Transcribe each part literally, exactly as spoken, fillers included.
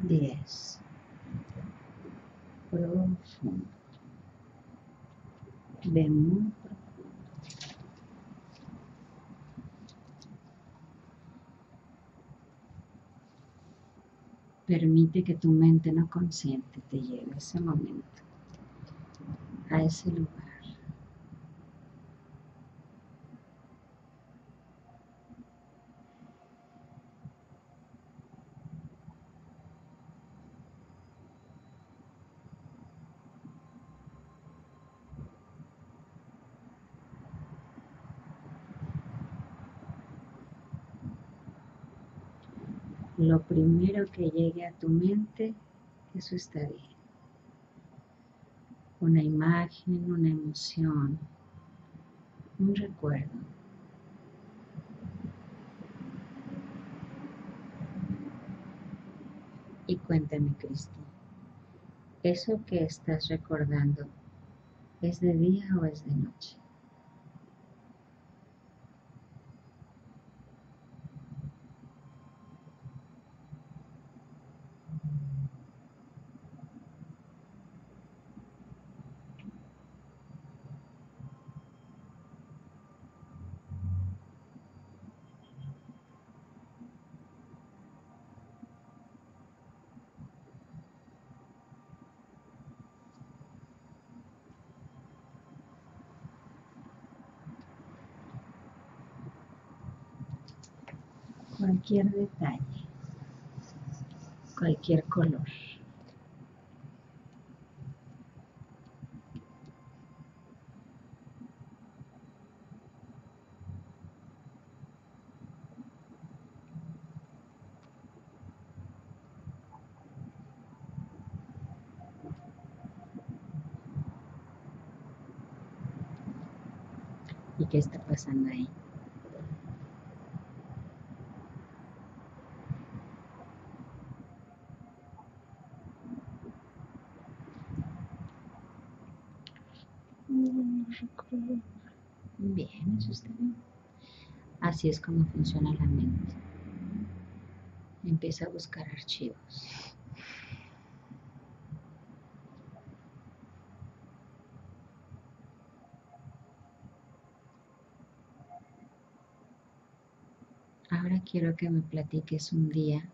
diez. Profundo. Ve muy profundo. Permite que tu mente no consciente te lleve a ese momento, a ese lugar. Lo primero que llegue a tu mente, eso está bien. Una imagen, una emoción, un recuerdo. Y cuéntame, Cristi, ¿eso que estás recordando es de día o es de noche? Cualquier detalle, cualquier color. ¿Y qué está pasando ahí? No recuerdo. Bien, eso está bien. Así es como funciona la mente. Empieza a buscar archivos. Ahora quiero que me platiques un día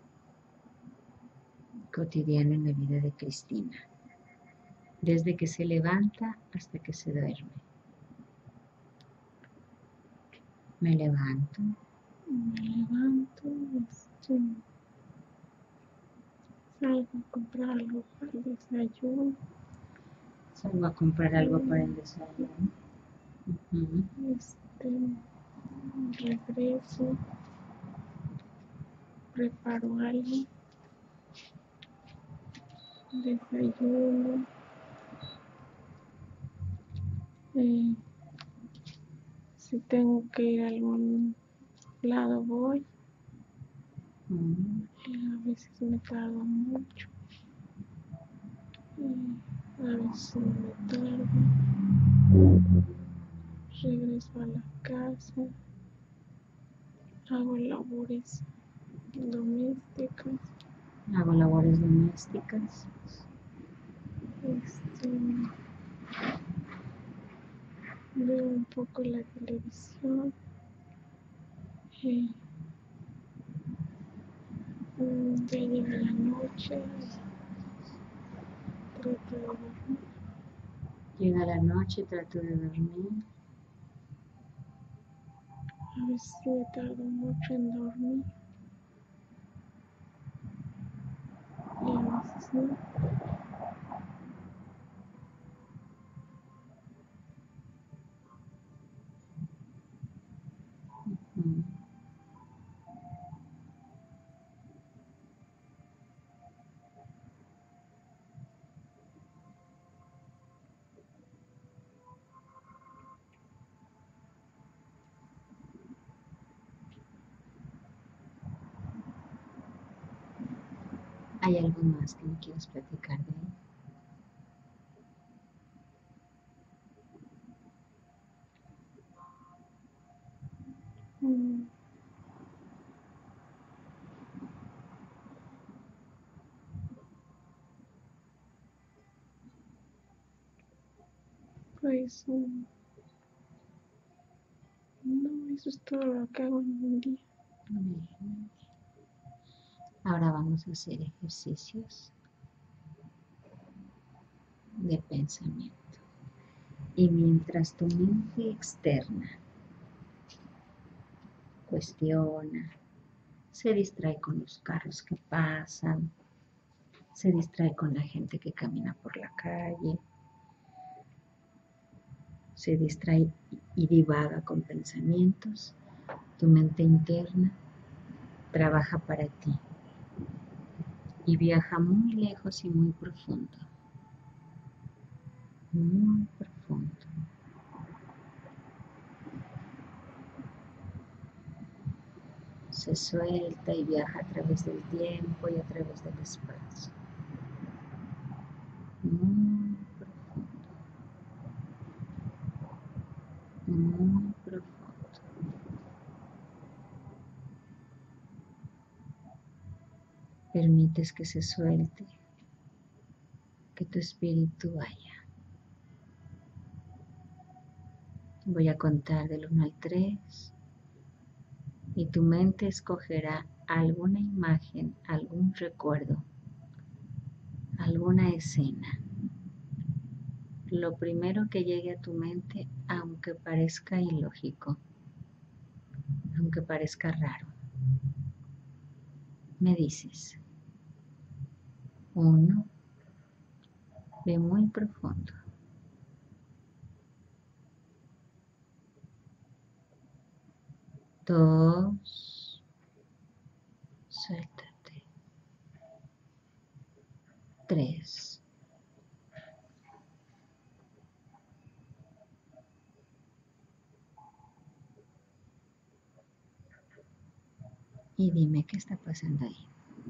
cotidiano en la vida de Cristina, desde que se levanta hasta que se duerme. Me levanto. Me levanto, este, salgo a comprar algo para el desayuno. Salgo a comprar algo para el desayuno. Uh-huh. Este, regreso, preparo algo, desayuno, eh, si tengo que ir a algún lado voy, Uh-huh. eh, a veces me tardo mucho, eh, a veces me tardo, regreso a la casa, hago labores domésticas. Hago labores domésticas. Este, veo un poco la televisión. Eh, ya llega la noche, trato de dormir. Llega la noche, trato de dormir. A veces me tardo mucho en dormir y a veces no. Uh-huh. ¿Hay algo más que me quieras platicar de él? Mm, Pues mm, no, eso es todo lo que hago en un día. Bien. Ahora vamos a hacer ejercicios de pensamiento. Y mientras tu mente externa cuestiona, se distrae con los carros que pasan, se distrae con la gente que camina por la calle, se distrae y divaga con pensamientos, tu mente interna trabaja para ti y viaja muy lejos y muy profundo, muy profundo. Se suelta y viaja a través del tiempo y a través del espacio. Muy profundo. Muy profundo. Permites que se suelte, que tu espíritu vaya. Voy a contar del uno al tres y tu mente escogerá alguna imagen, algún recuerdo, alguna escena. Lo primero que llegue a tu mente, aunque parezca ilógico, aunque parezca raro. Me dices, uno, ve muy profundo. Dos, suéltate. Tres. Y dime qué está pasando ahí.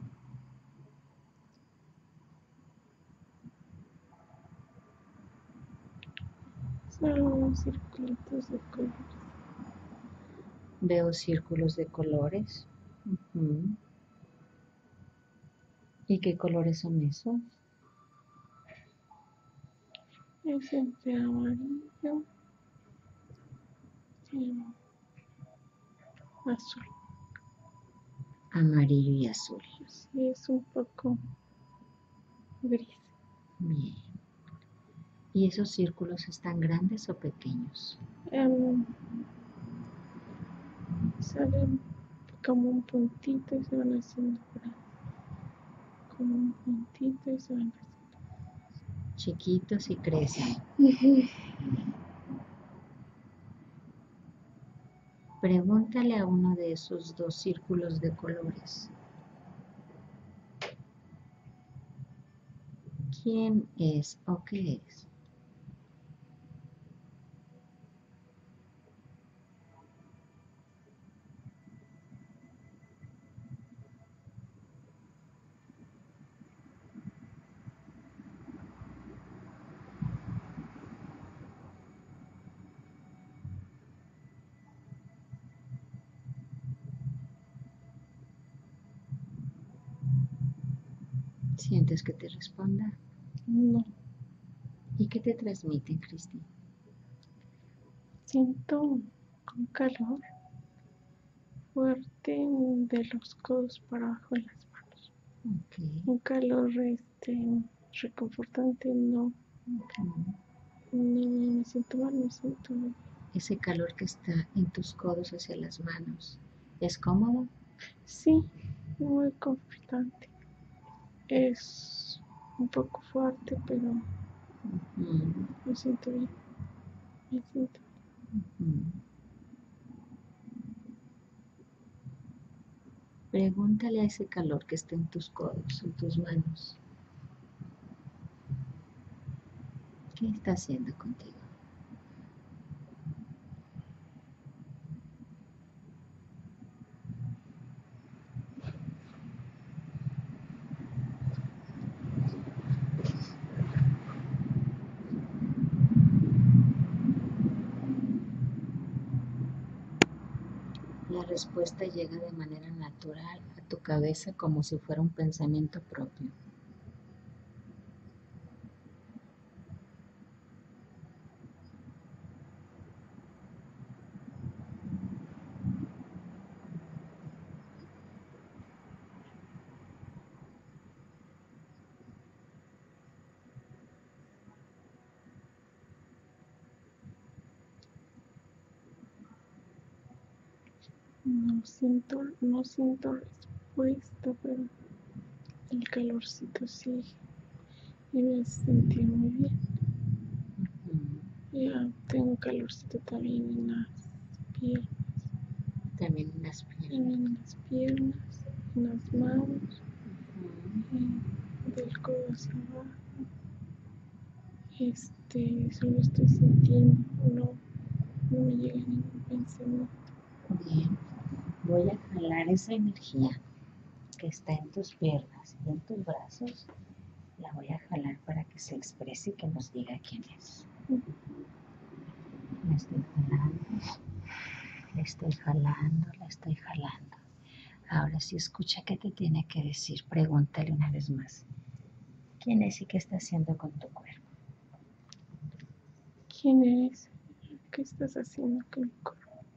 Solo circulitos de colores. Veo círculos de colores. Uh-huh. ¿Y qué colores son esos? Es entre amarillo y azul. Amarillo y azul. Sí, es un poco gris. Bien. ¿Y esos círculos están grandes o pequeños? Um, salen como un puntito y se van haciendo grandes. Como un puntito y se van haciendo. Chiquitos y crecen. Pregúntale a uno de esos dos círculos de colores. ¿Quién es o qué es? ¿Sientes que te responda? No. ¿Y qué te transmiten, Cristi? Siento un calor fuerte de los codos para abajo en las manos. Okay. Un calor este, reconfortante, no. Okay. No me siento mal, me siento bien. Ese calor que está en tus codos hacia las manos, ¿es cómodo? Sí, muy confortante. Es un poco fuerte, pero uh-huh. me siento bien. Me siento bien. Uh-huh. Pregúntale a ese calor que está en tus codos, en tus manos. ¿Qué está haciendo contigo? La respuesta llega de manera natural a tu cabeza como si fuera un pensamiento propio. No siento, no siento respuesta, pero el calorcito sigue y me hace sentir muy bien. Ujú. Ya tengo calorcito también en las piernas, También en las también piernas. en las piernas, en las manos, Ujú. eh, del codo hacia abajo. Este, solo estoy sintiendo, no, no me llega ningún pensamiento. Bien, voy a jalar esa energía que está en tus piernas y en tus brazos, la voy a jalar para que se exprese y que nos diga quién es. La estoy jalando, la estoy jalando, la estoy jalando. Ahora sí escucha qué te tiene que decir. Pregúntale una vez más. ¿Quién es y qué está haciendo con tu cuerpo? ¿Quién eres? ¿Qué estás haciendo con mi cuerpo?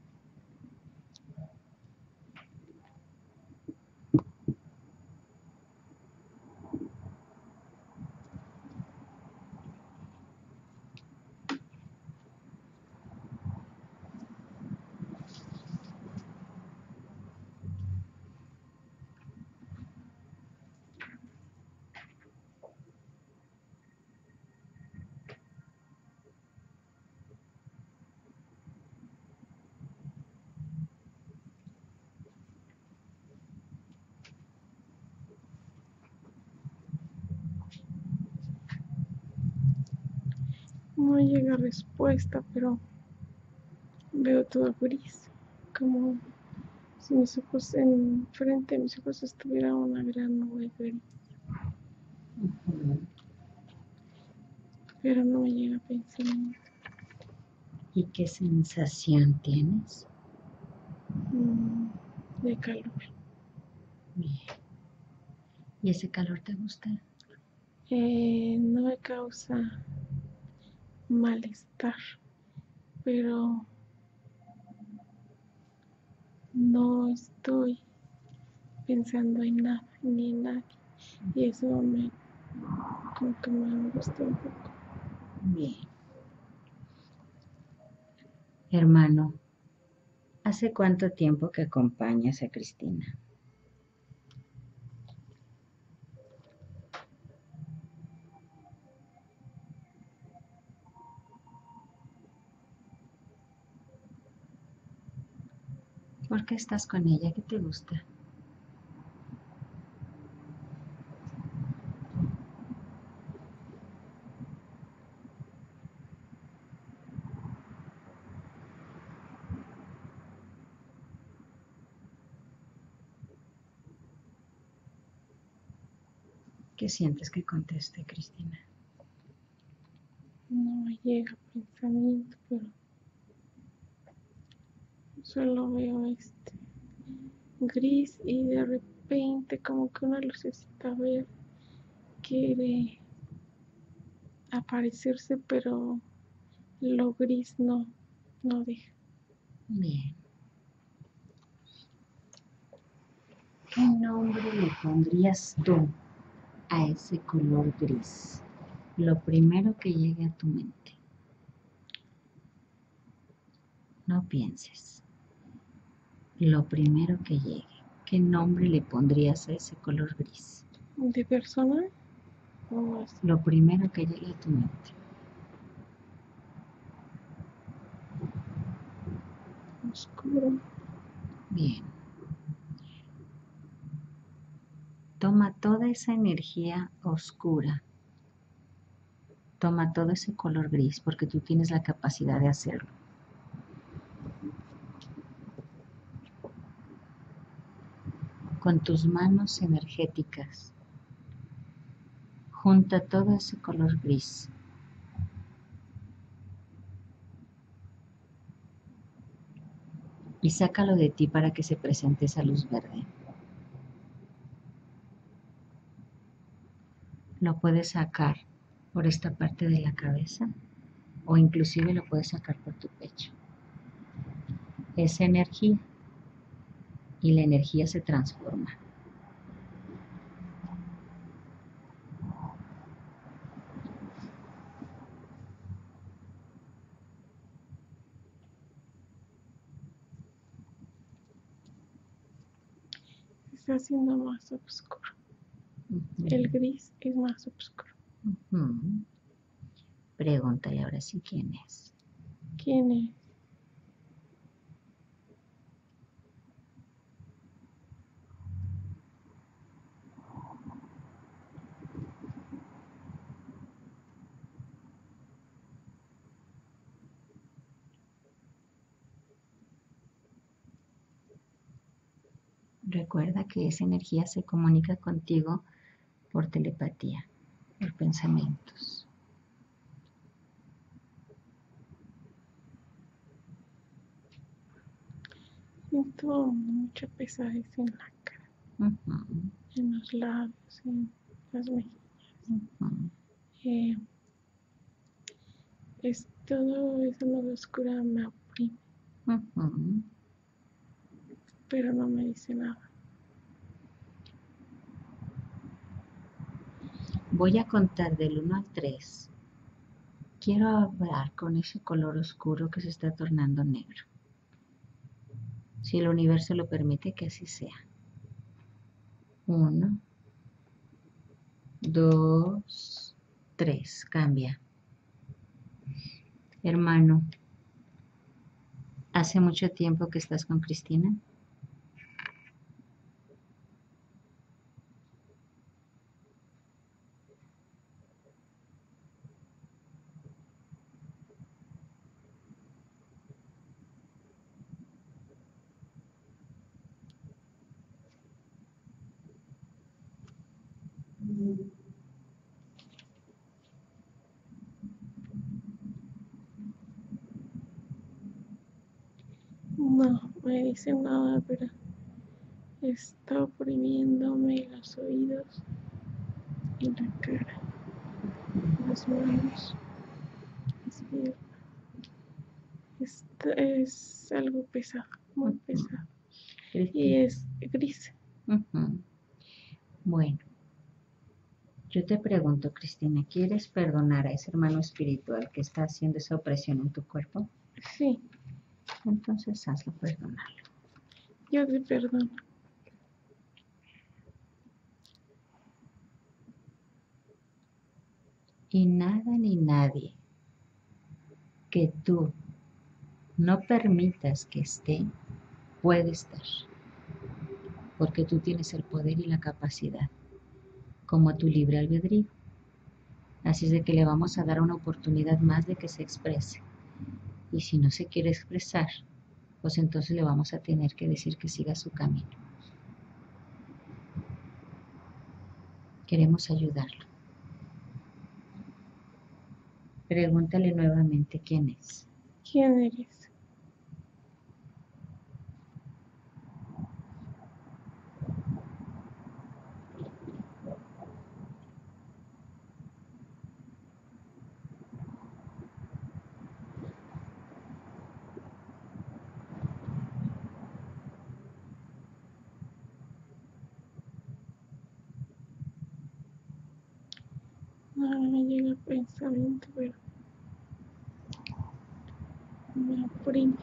No llega respuesta, pero veo todo gris, como si mis ojos enfrente de mis ojos estuviera una gran nube gris, Ujú. pero no me llega pensamiento. ¿Y qué sensación tienes? Mm, de calor. Bien. ¿Y ese calor te gusta? Eh, no me causa malestar, pero no estoy pensando en nada ni en nadie, y eso me como que me angustia un poco. Bien. Hermano, ¿hace cuánto tiempo que acompañas a Cristina? ¿Por qué estás con ella? ¿Qué te gusta? ¿Qué sientes que conteste, Cristina? No me llega pensamiento, pero solo veo este gris y de repente como que una lucecita verde quiere aparecerse, pero lo gris no, no deja. Bien. ¿Qué nombre le pondrías tú a ese color gris? Lo primero que llegue a tu mente. No pienses. Lo primero que llegue. ¿Qué nombre le pondrías a ese color gris? ¿De persona? No es Lo primero que llegue a tu mente. oscuro. Bien. Toma toda esa energía oscura. Toma todo ese color gris porque tú tienes la capacidad de hacerlo. Con tus manos energéticas, junta todo ese color gris. Y sácalo de ti para que se presente esa luz verde. Lo puedes sacar por esta parte de la cabeza o inclusive lo puedes sacar por tu pecho. Esa energía y la energía se transforma. está haciendo más oscuro. Ujú. El gris es más oscuro. Ujú. Pregúntale ahora sí quién es. ¿Quién es? Recuerda que esa energía se comunica contigo por telepatía, por pensamientos. Siento mucha pesadez en la cara, Ujú, en los labios, en las mejillas. ujú. Eh, es todo esa nube oscura me oprime, Ujú. pero no me dice nada. Voy a contar del uno al tres. Quiero hablar con ese color oscuro que se está tornando negro. Si el universo lo permite, que así sea. Uno, dos, tres. Cambia. Hermano, ¿hace mucho tiempo que estás con Cristina? No me dice nada, pero está oprimiéndome los oídos y la cara, las manos, las piernas. Esto es algo pesado, muy Ujú. pesado. Y Cristina. es gris. Ujú. Bueno, yo te pregunto, Cristina, ¿quieres perdonar a ese hermano espiritual que está haciendo esa opresión en tu cuerpo? Sí, Entonces hazlo perdonar. yo te perdono. Y nada ni nadie que tú no permitas que esté, puede estar. Porque tú tienes el poder y la capacidad, como tu libre albedrío. Así es de que le vamos a dar una oportunidad más de que se exprese. Y si no se quiere expresar, pues entonces le vamos a tener que decir que siga su camino. Queremos ayudarlo. Pregúntale nuevamente quién es. ¿Quién eres? No me llega el pensamiento, pero me oprime.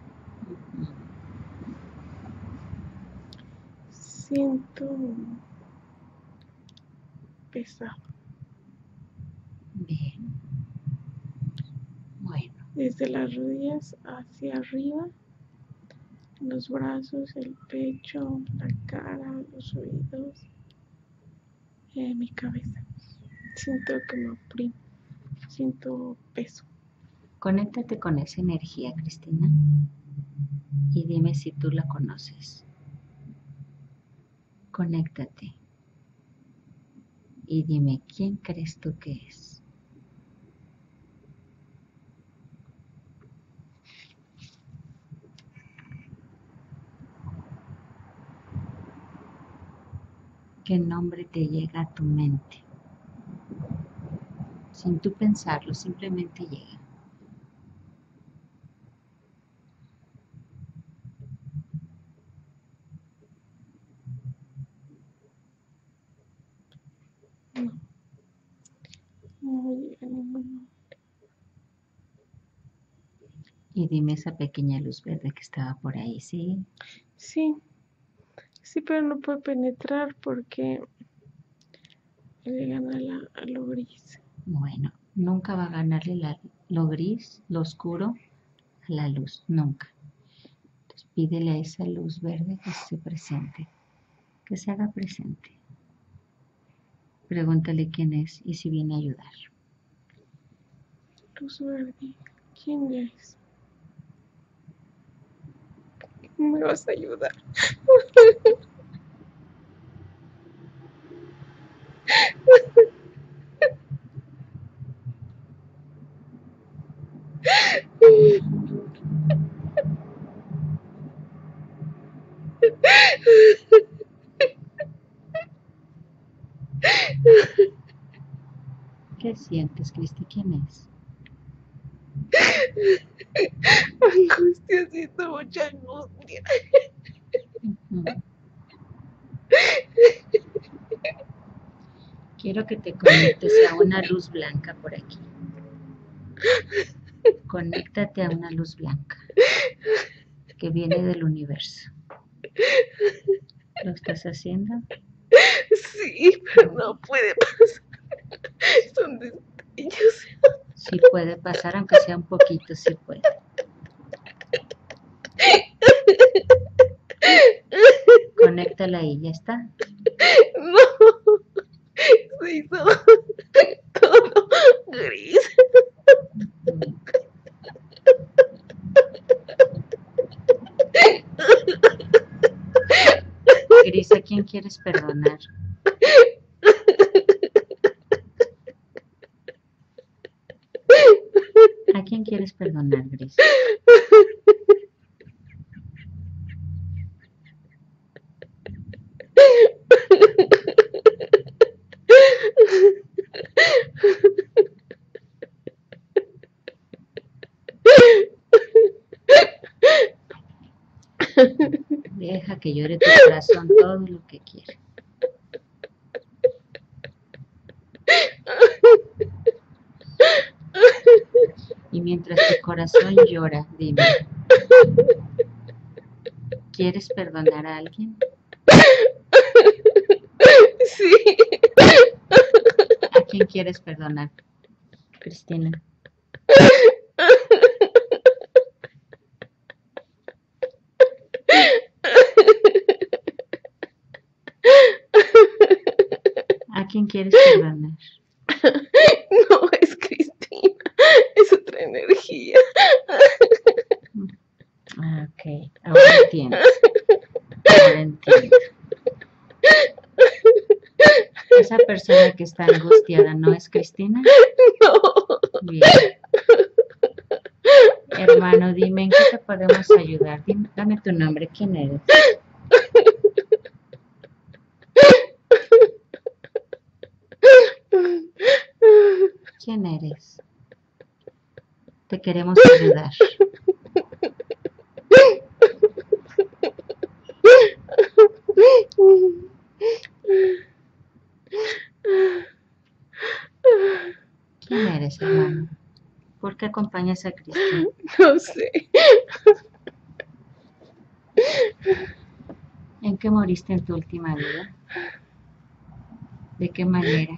Siento pesado. Bien. Bueno. Desde las rodillas hacia arriba, los brazos, el pecho, la cara, los oídos, eh, mi cabeza. Siento que me oprime. Siento peso. Conéctate con esa energía, Cristina, y dime si tú la conoces. Conéctate y dime quién crees tú que es. ¿Qué nombre te llega a tu mente? Sin tú pensarlo, simplemente llega. No, no llega ninguno. Y dime esa pequeña luz verde que estaba por ahí, ¿sí? Sí, Sí, pero no puede penetrar porque le gana la, a lo gris. Bueno, nunca va a ganarle la- lo gris, lo oscuro, a la luz, nunca. Entonces pídele a esa luz verde que se presente, que se haga presente. Pregúntale quién es y si viene a ayudar. Luz verde. ¿Quién es? ¿Me vas a ayudar? ¿Qué sientes, Cristi? ¿Quién es? Angustia, siento mucha angustia. Ujú. Quiero que te conectes a una luz blanca por aquí. Conéctate a una luz blanca que viene del universo. ¿Lo estás haciendo? Sí, pero no puede pasar. Son destellos. Sí puede pasar, aunque sea un poquito, sí puede. Conéctala ahí, ya está. No, se hizo todo gris. Mm. Gris, ¿a quién quieres perdonar? ¿A quién quieres perdonar, Gris? Deja que llore tu corazón todo lo que quiere. Y mientras tu corazón llora, dime, ¿quieres perdonar a alguien? Sí. ¿A quién quieres perdonar, Cristina? ¿A quién quieres perdonar? No es Cristina, es otra energía. Ah, ok, ahora entiendo. Ahora entiendo. Esa persona que está angustiada, ¿no es Cristina? No. Bien. Hermano, dime en qué te podemos ayudar. Dime, dame tu nombre, ¿quién eres? ¿Quién eres? Te queremos ayudar. ¿Quién eres, hermano? ¿Por qué acompañas a Cristina? No sé. ¿En qué moriste en tu última vida? ¿De qué manera?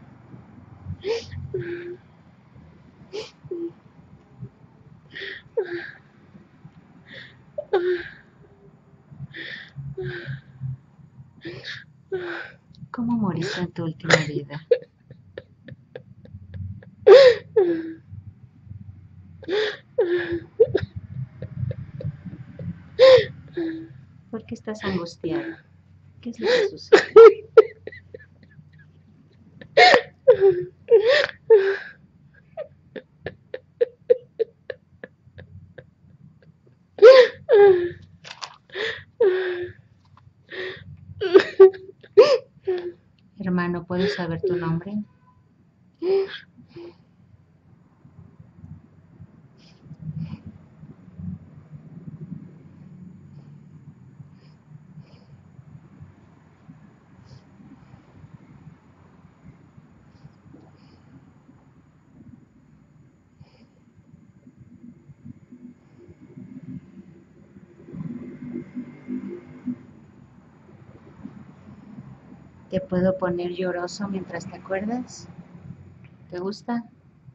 ¿Cómo moriste en tu última vida? ¿Por qué estás angustiado? ¿Qué es lo que sucede? Hermano, ¿puedo saber tu nombre? ¿Te puedo poner lloroso mientras te acuerdas? ¿Te gusta?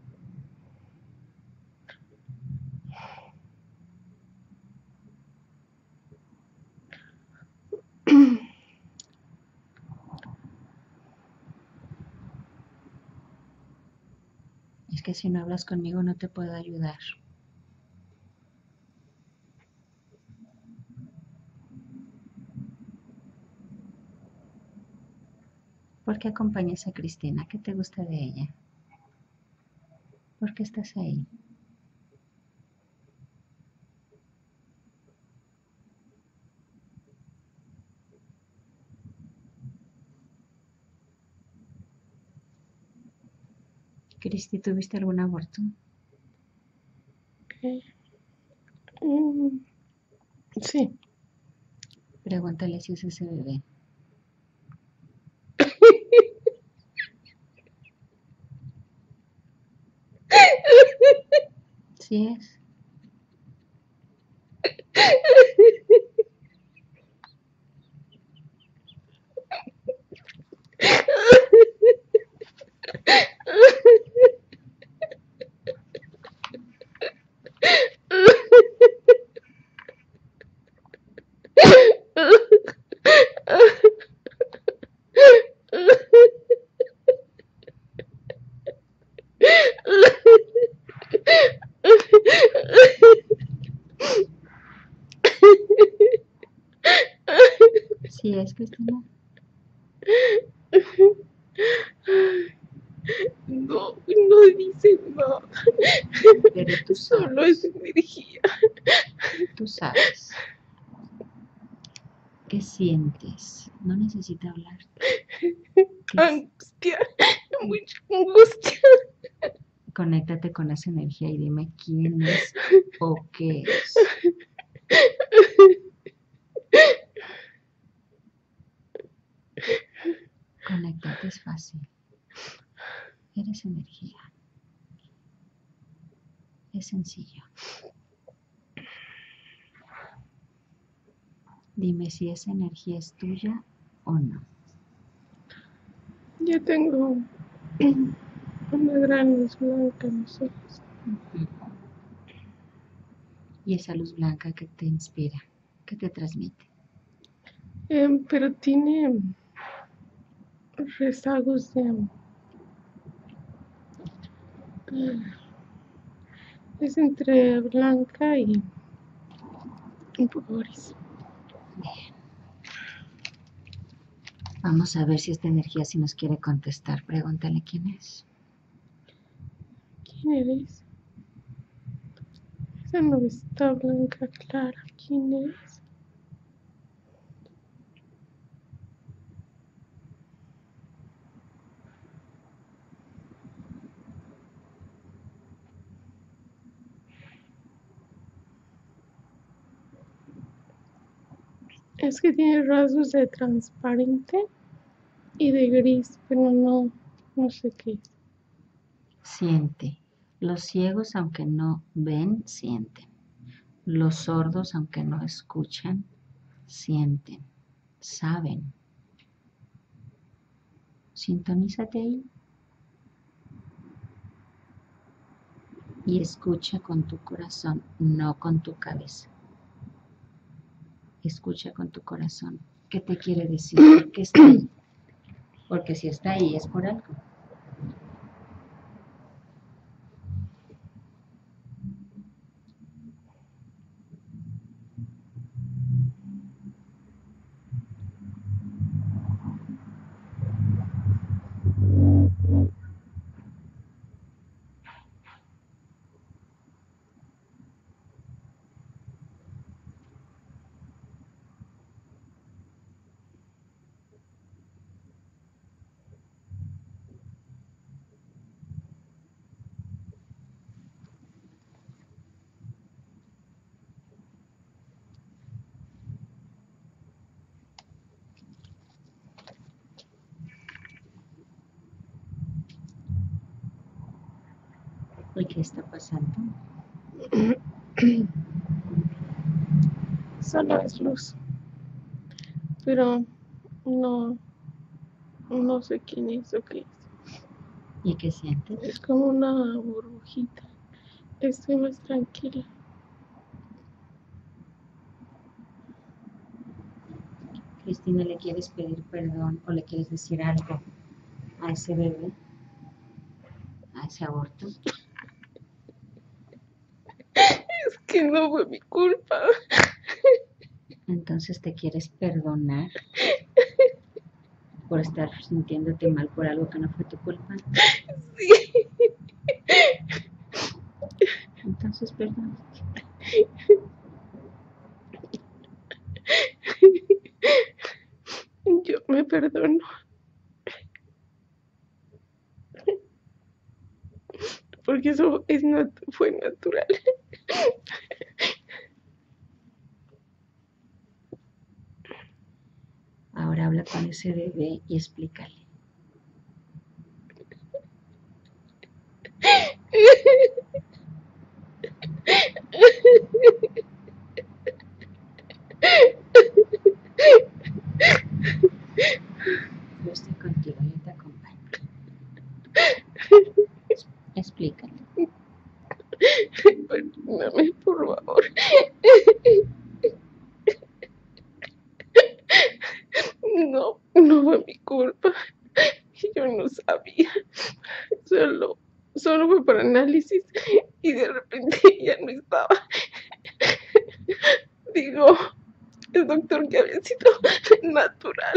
Es que si no hablas conmigo no te puedo ayudar. ¿Por qué acompañas a Cristina? ¿Qué te gusta de ella? ¿Por qué estás ahí? Cristi, ¿tuviste algún aborto? Okay. Mm, sí. Pregúntale si es ese bebé. Sí es. Sí es, Cristina. No, no dice nada. Pero tú Solo es sabes. energía. Tú sabes. ¿Qué sientes? No necesita hablar. Angustia, mucha angustia. Conéctate con esa energía y dime quién es o qué es. Conéctate, es fácil. Eres energía. Es sencillo. Dime si esa energía es tuya o no. Yo tengo una gran luz blanca en los ojos. Uh-huh. Y esa luz blanca que te inspira, que te transmite. Eh, pero tiene rezagos de... Uh, es entre blanca y un poco gris. Bien. Vamos a ver si esta energía sí nos quiere contestar. Pregúntale quién es. ¿Quién eres? Esa no está blanca clara. ¿Quién eres? Es que tiene rasgos de transparente y de gris, pero no, no sé qué es. Siente. Los ciegos, aunque no ven, sienten. Los sordos, aunque no escuchan, sienten, saben. Sintonízate ahí y escucha con tu corazón, no con tu cabeza. Escucha con tu corazón. ¿Qué te quiere decir? ¿Por qué está ahí? Porque si está ahí es por algo. ¿Y qué está pasando? Solo es luz. Pero no, no sé quién es o qué es. ¿Y qué sientes? Es como una burbujita. Estoy más tranquila. Cristina, ¿le quieres pedir perdón o le quieres decir algo a ese bebé, a ese aborto? Es que no fue mi culpa. Entonces te quieres perdonar por estar sintiéndote mal por algo que no fue tu culpa. Sí. Entonces perdónate. Yo me perdono. Porque eso es nat fue natural. Ahora habla con ese bebé y explícale. Yo estoy contigo, yo te acompaño. Explícale. Perdóname, por favor. No, no fue mi culpa. Yo no sabía. Solo, solo fue para análisis y de repente ya no estaba. Digo, el doctor que había sido natural.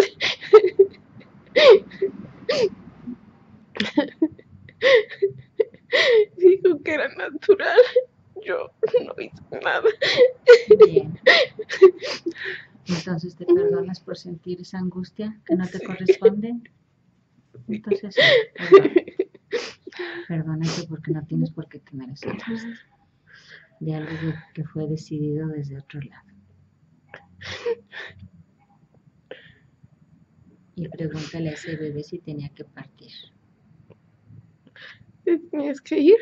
Dijo que era natural. Yo no hice nada. Bien. Entonces te perdonas por sentir esa angustia que no te Sí. corresponde. Entonces sí, perdónate. Perdónate porque no tienes por qué tener esa angustia de algo que fue decidido desde otro lado. Y pregúntale a ese bebé si tenía que partir. ¿Te tenías que ir?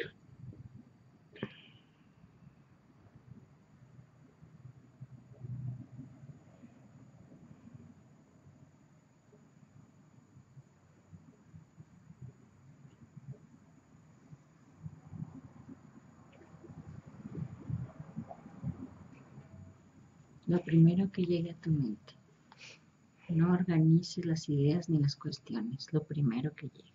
Lo primero que llegue a tu mente. No organices las ideas ni las cuestiones. Lo primero que llegue.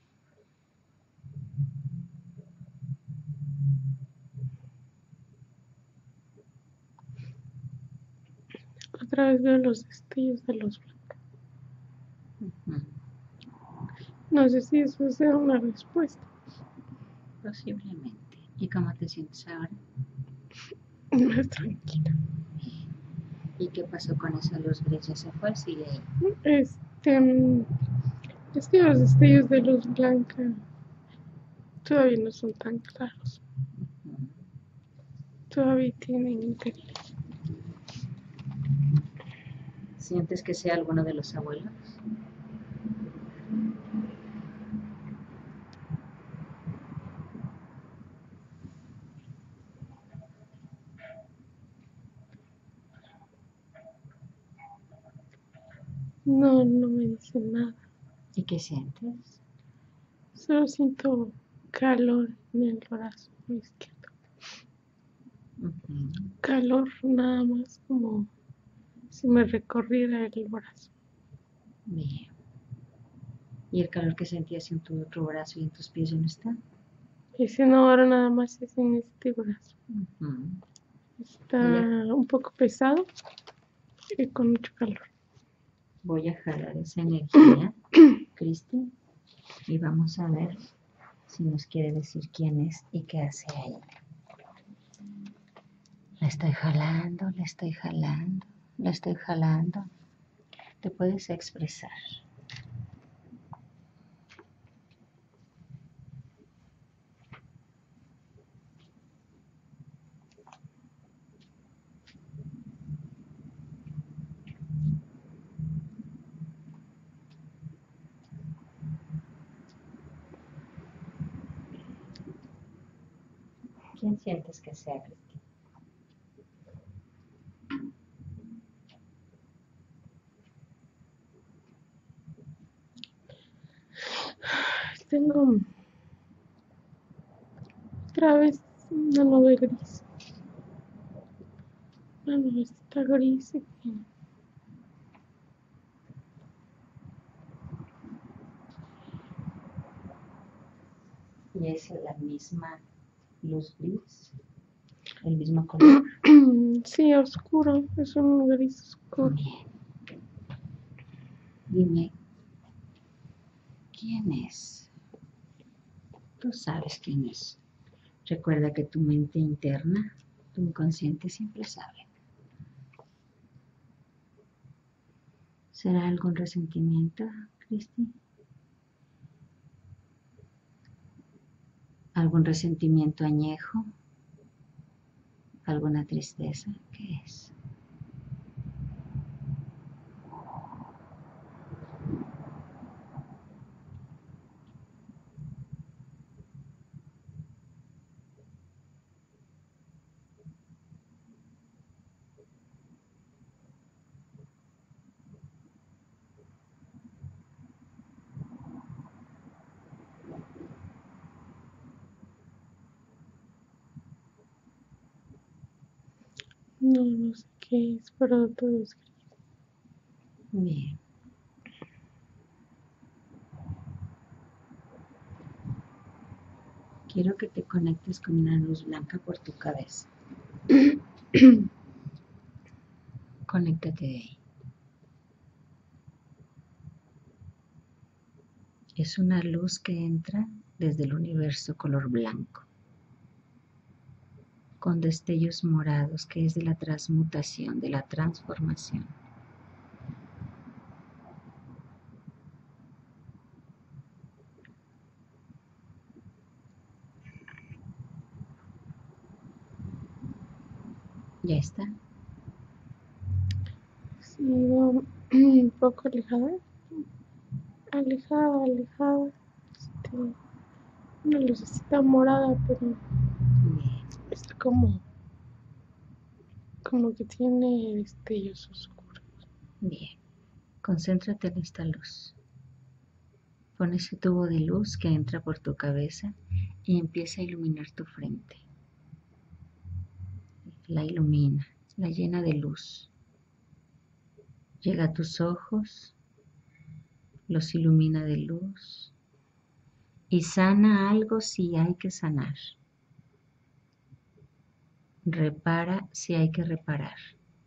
Otra vez veo los destellos de los blancos. Uh-huh. No sé si eso sea una respuesta. Posiblemente. ¿Y cómo te sientes ahora? Más tranquila. ¿Y qué pasó con esa luz gris? ¿Ya se fue? Sigue ahí. Este, es que los destellos de luz blanca todavía no son tan claros. Uh-huh. Todavía tienen interior. ¿Sientes que sea alguno de los abuelos? No, no me dicen nada. ¿Y qué sientes? Solo siento calor en el brazo izquierdo. Uh-huh. Calor nada más, como si me recorriera el brazo. Bien. ¿Y el calor que sentías en tu otro brazo y en tus pies ya no está? Ese no, ahora nada más es en este brazo. Uh-huh. Está Voy a, un poco pesado y con mucho calor. voy a jalar esa energía, Cristi, y vamos a ver si nos quiere decir quién es y qué hace ahí. La estoy jalando, la estoy jalando, la estoy jalando. Te puedes expresar. ¿Quién sientes que sea, Cristi? tengo otra vez una nube gris. Una nubecita gris y que ¿Y es la misma luz gris? ¿El mismo color? sí, oscuro, es un gris oscuro. Bien. Dime, ¿quién es? Tú sabes quién es. Recuerda que tu mente interna, tu inconsciente siempre sabe. ¿Será algún resentimiento, Cristi? ¿Algún resentimiento añejo? ¿Alguna tristeza? ¿Qué es? No, no sé qué es, pero todo es gris. Bien. Quiero que te conectes con una luz blanca por tu cabeza. Conéctate de ahí. Es una luz que entra desde el universo color blanco, con destellos morados, que es de la transmutación, de la transformación. ¿Ya está? Sí, va un poco alejada. Alejada, alejada. Este, una lucecita morada, pero Bien. está como, como que tiene destellos oscuros. Bien. Concéntrate en esta luz. Pon ese tubo de luz que entra por tu cabeza y empieza a iluminar tu frente. La ilumina, la llena de luz. Llega a tus ojos, los ilumina de luz y sana algo si hay que sanar. Repara si hay que reparar.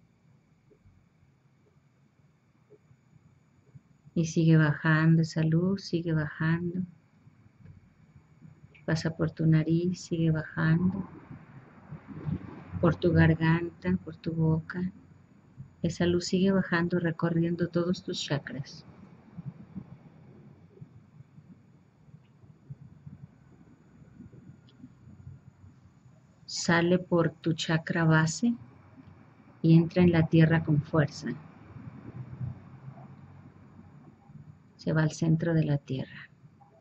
Y sigue bajando esa luz, sigue bajando. Pasa por tu nariz, sigue bajando. Por tu garganta, por tu boca. Esa luz sigue bajando, recorriendo todos tus chakras. Sale por tu chakra base y entra en la tierra con fuerza. Se va al centro de la tierra.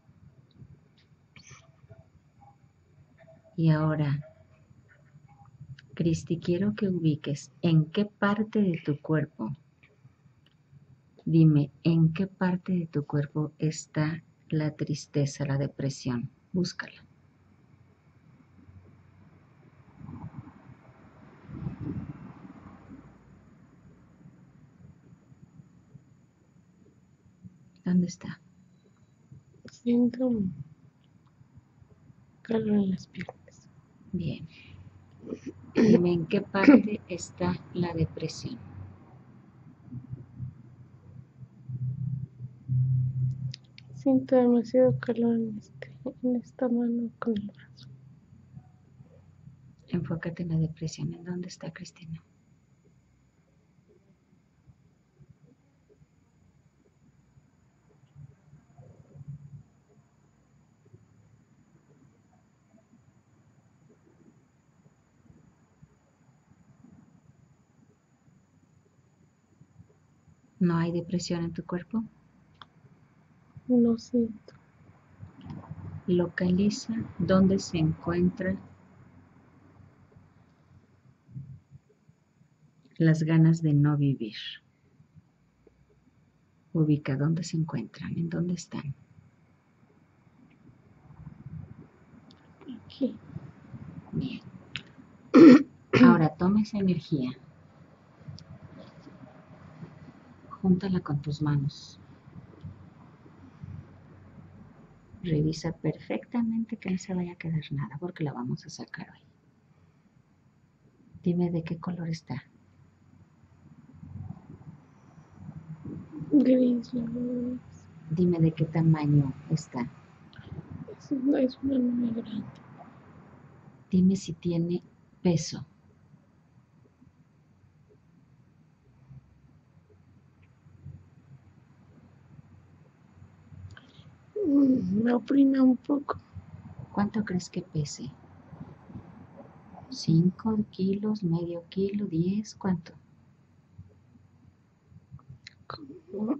Y ahora, Cristi, quiero que ubiques en qué parte de tu cuerpo, dime, en qué parte de tu cuerpo está la tristeza, la depresión. Búscala. ¿Dónde está? Siento un calor en las piernas. Bien. Dime en qué parte está la depresión. Siento demasiado calor en, este, en esta mano con el brazo. Enfócate en la depresión. ¿En dónde está, Cristina? ¿No hay depresión en tu cuerpo? No siento. Localiza dónde se encuentran las ganas de no vivir. Ubica dónde se encuentran, en dónde están. aquí. Bien. Ahora toma esa energía. Júntala con tus manos. Revisa perfectamente que no se vaya a quedar nada porque la vamos a sacar hoy. Dime de qué color está. Gris, la verdad. Dime de qué tamaño está. Es una, es una nube grande. Dime si tiene peso. Mm, me oprime un poco. ¿Cuánto crees que pese? ¿Cinco kilos, medio kilo, diez? ¿Cuánto? Como,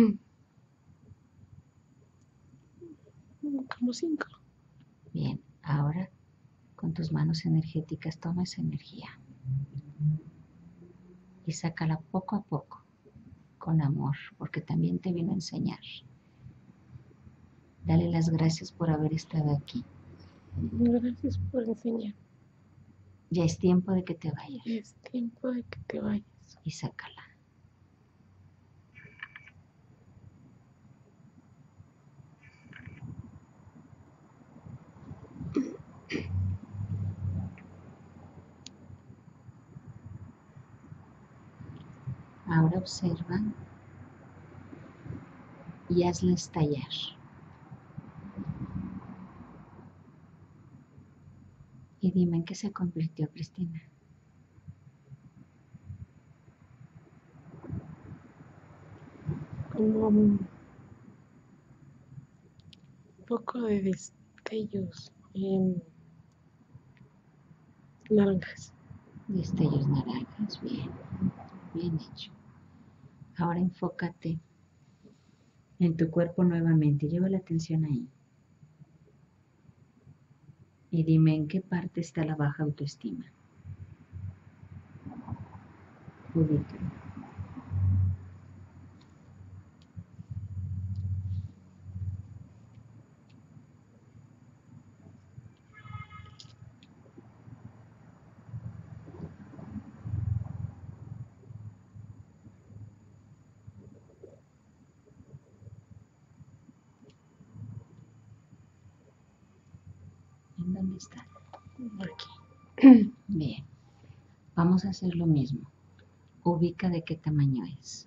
como cinco. Bien, ahora con tus manos energéticas toma esa energía y sácala poco a poco, con amor, porque también te vino a enseñar. Dale las gracias por haber estado aquí. Gracias por enseñar. Ya es tiempo de que te vayas. Es tiempo de que te vayas. Y sácala. Ahora observa y hazla estallar. Y dime en qué se convirtió, Cristina. Como un poco de destellos en naranjas. Destellos naranjas, bien, bien hecho. Ahora enfócate en tu cuerpo nuevamente, lleva la atención ahí. Y dime en qué parte está la baja autoestima. Ubícalo. ¿En dónde está? Aquí. Bien, vamos a hacer lo mismo. Ubica de qué tamaño es.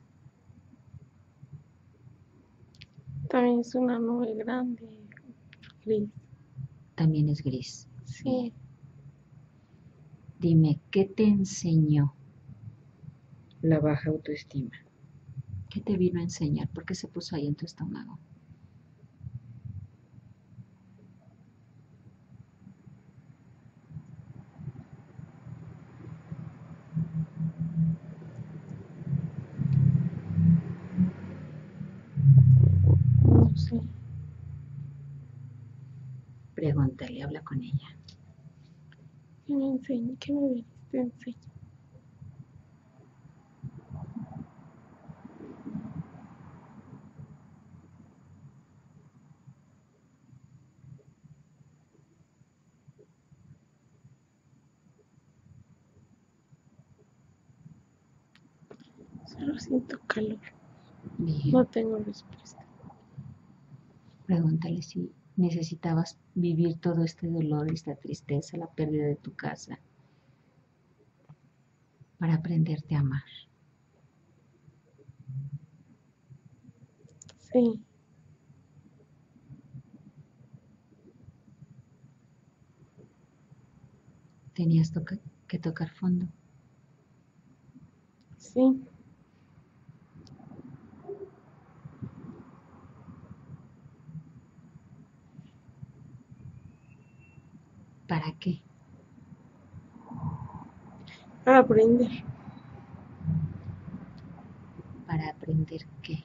También es una nube grande, gris. También es gris. Sí. Bien. Dime, ¿qué te enseñó la baja autoestima? ¿Qué te vino a enseñar? ¿Por qué se puso ahí en tu estómago? No sé. Pregúntale, habla con ella. ¿Qué me enseña? ¿Qué me viniste a enseñar? Solo siento calor. Bien. No tengo respuesta. Pregúntale si necesitabas vivir todo este dolor, esta tristeza, la pérdida de tu casa, para aprenderte a amar. Sí. Tenías toca que tocar fondo. Sí. ¿Para qué? Para aprender. Para aprender qué.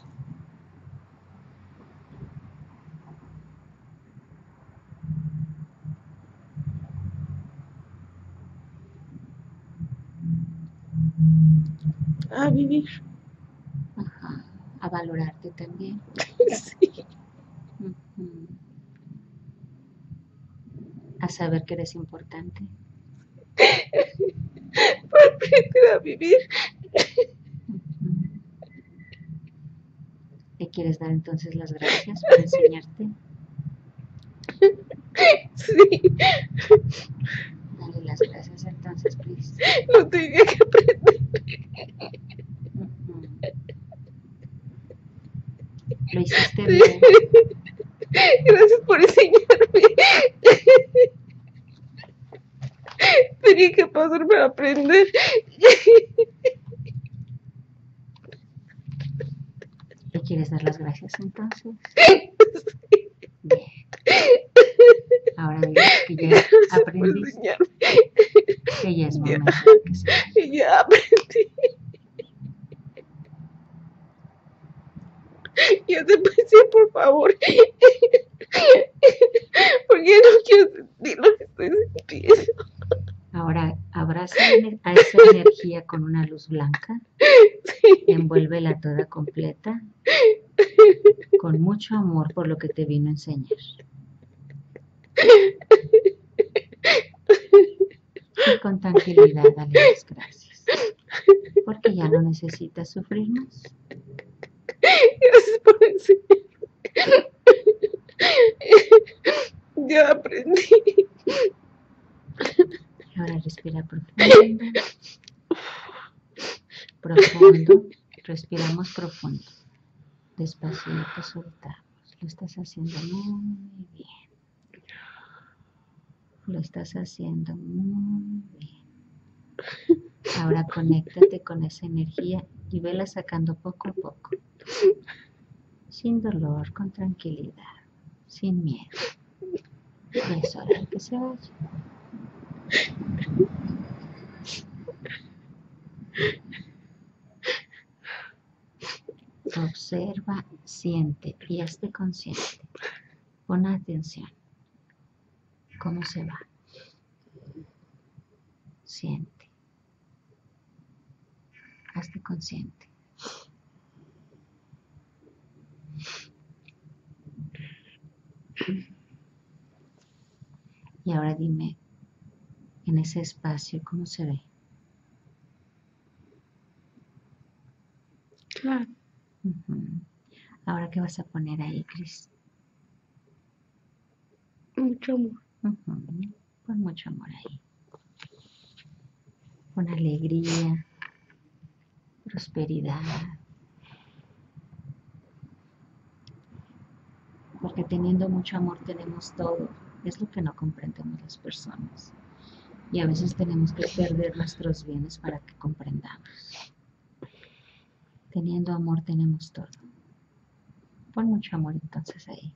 A vivir. Ajá. A valorarte también. Sí. Uh-huh. A a saber que eres importante. Para aprender a vivir. ¿Le quieres dar entonces las gracias por enseñarte? Sí. Dale las gracias entonces, please. Lo tenía que aprender. Uh-huh. Lo hiciste bien. Gracias por enseñarme. Tenía que pasar para aprender. ¿Le quieres dar las gracias entonces? Sí. Bien. Ahora digo que ya aprendiste, que ya es momento de que se vaya. Ya aprendí. Ya te pasé, por favor. Porque no quiero sentir lo que estoy sintiendo. Ahora abraza a esa energía con una luz blanca. Sí. Envuélvela toda completa. Con mucho amor por lo que te vino a enseñar. Y con tranquilidad dale las gracias. Porque ya no necesitas sufrir más. Gracias por enseñarme. Ya aprendí. Y ahora respira profundo. Profundo. Respiramos profundo. Despacito soltamos. Lo estás haciendo muy bien. Lo estás haciendo muy bien. Ahora conéctate con esa energía y vela sacando poco a poco. Sin dolor, con tranquilidad, sin miedo. Y es hora de que se vaya. Observa, siente y hazte consciente. Pon atención. ¿Cómo se va? Siente. Hazte consciente. Y ahora dime, en ese espacio, ¿cómo se ve? Claro. Uh-huh. Ahora, ¿qué vas a poner ahí, Cris? Mucho amor. Uh-huh. Pon mucho amor ahí. Pon alegría, prosperidad. Porque teniendo mucho amor tenemos todo. Es lo que no comprendemos las personas. Y a veces tenemos que perder nuestros bienes para que comprendamos. Teniendo amor tenemos todo. Pon mucho amor entonces ahí.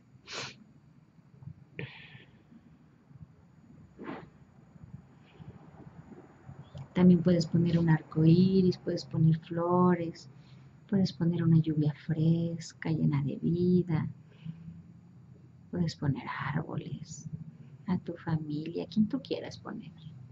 También puedes poner un arco iris, puedes poner flores, puedes poner una lluvia fresca, llena de vida. Puedes poner árboles, a tu familia, a quien tú quieras poner.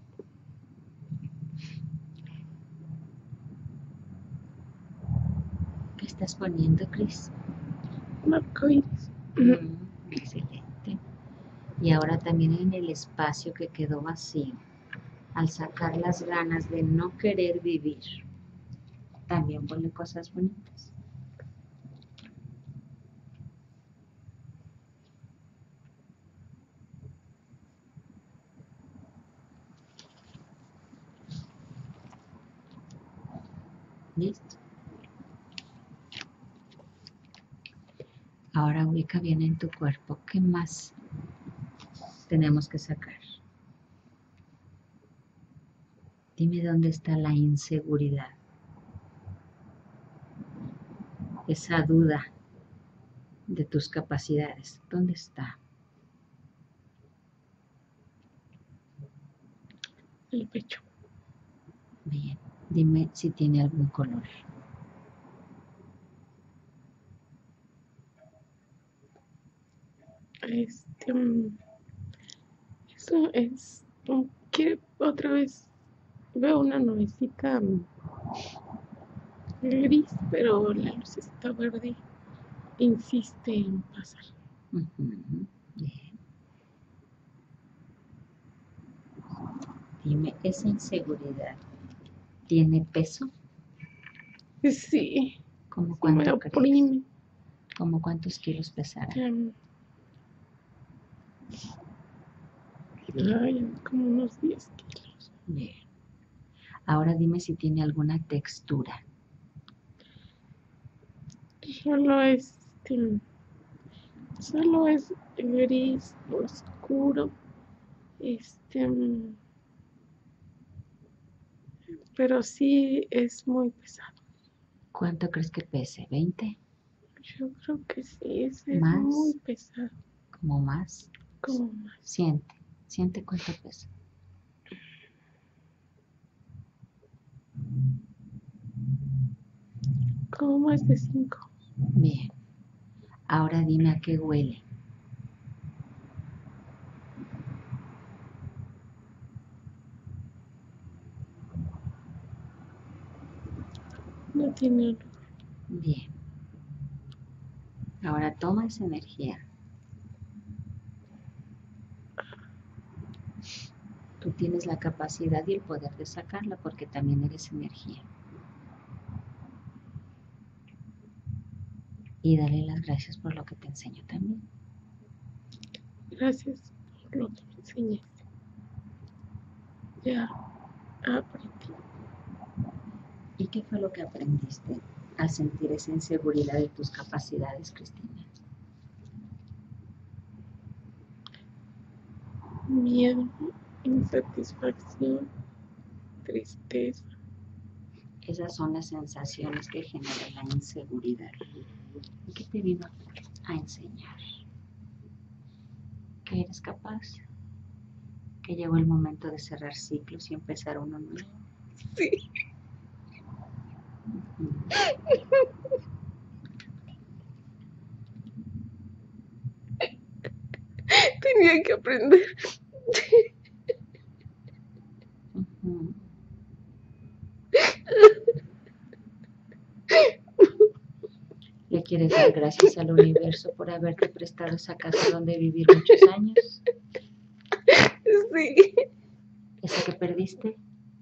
¿Qué estás poniendo, Cris? Un arco iris. Mm, excelente. Y ahora también en el espacio que quedó vacío, al sacar las ganas de no querer vivir, también ponle cosas bonitas. ¿Listo? Ahora ubica bien en tu cuerpo. ¿Qué más tenemos que sacar? Dime dónde está la inseguridad. Esa duda de tus capacidades. ¿Dónde está? El pecho. Bien. Dime si tiene algún color. Este, um, eso es, um, que otra vez veo una nubecita um, gris, pero la lucecita verde insiste en pasar. Uh-huh. Bien. Dime, ¿esa inseguridad tiene peso? Sí, ¿Cómo me cuánto crees? oprime. ¿Cómo cuántos kilos pesará? Em, ay, como unos diez kilos. Bien. Ahora dime si tiene alguna textura. Solo es, este, solo es gris oscuro. Este, mm, pero sí es muy pesado. ¿Cuánto crees que pese? ¿veinte? Yo creo que sí, ese es ¿Más? muy pesado. ¿Como más? Como más, Siente. Siente cuánto pesa. como más de cinco. Bien. Ahora dime a qué huele. No tiene olor. Bien. Ahora toma esa energía. Tú tienes la capacidad y el poder de sacarla porque también eres energía. Y dale las gracias por lo que te enseño también. Gracias por lo que me enseñaste. Ya aprendí. ¿Y qué fue lo que aprendiste al sentir esa inseguridad de tus capacidades, Cristina? Miedo, insatisfacción, tristeza. Esas son las sensaciones que genera la inseguridad. ¿Y qué te vino a enseñar? Que eres capaz, que llegó el momento de cerrar ciclos y empezar uno nuevo. Sí. Tenía que aprender. Uh-huh. ¿Le quieres dar gracias al universo por haberte prestado esa casa donde vivir muchos años? Sí. ¿Esa que perdiste?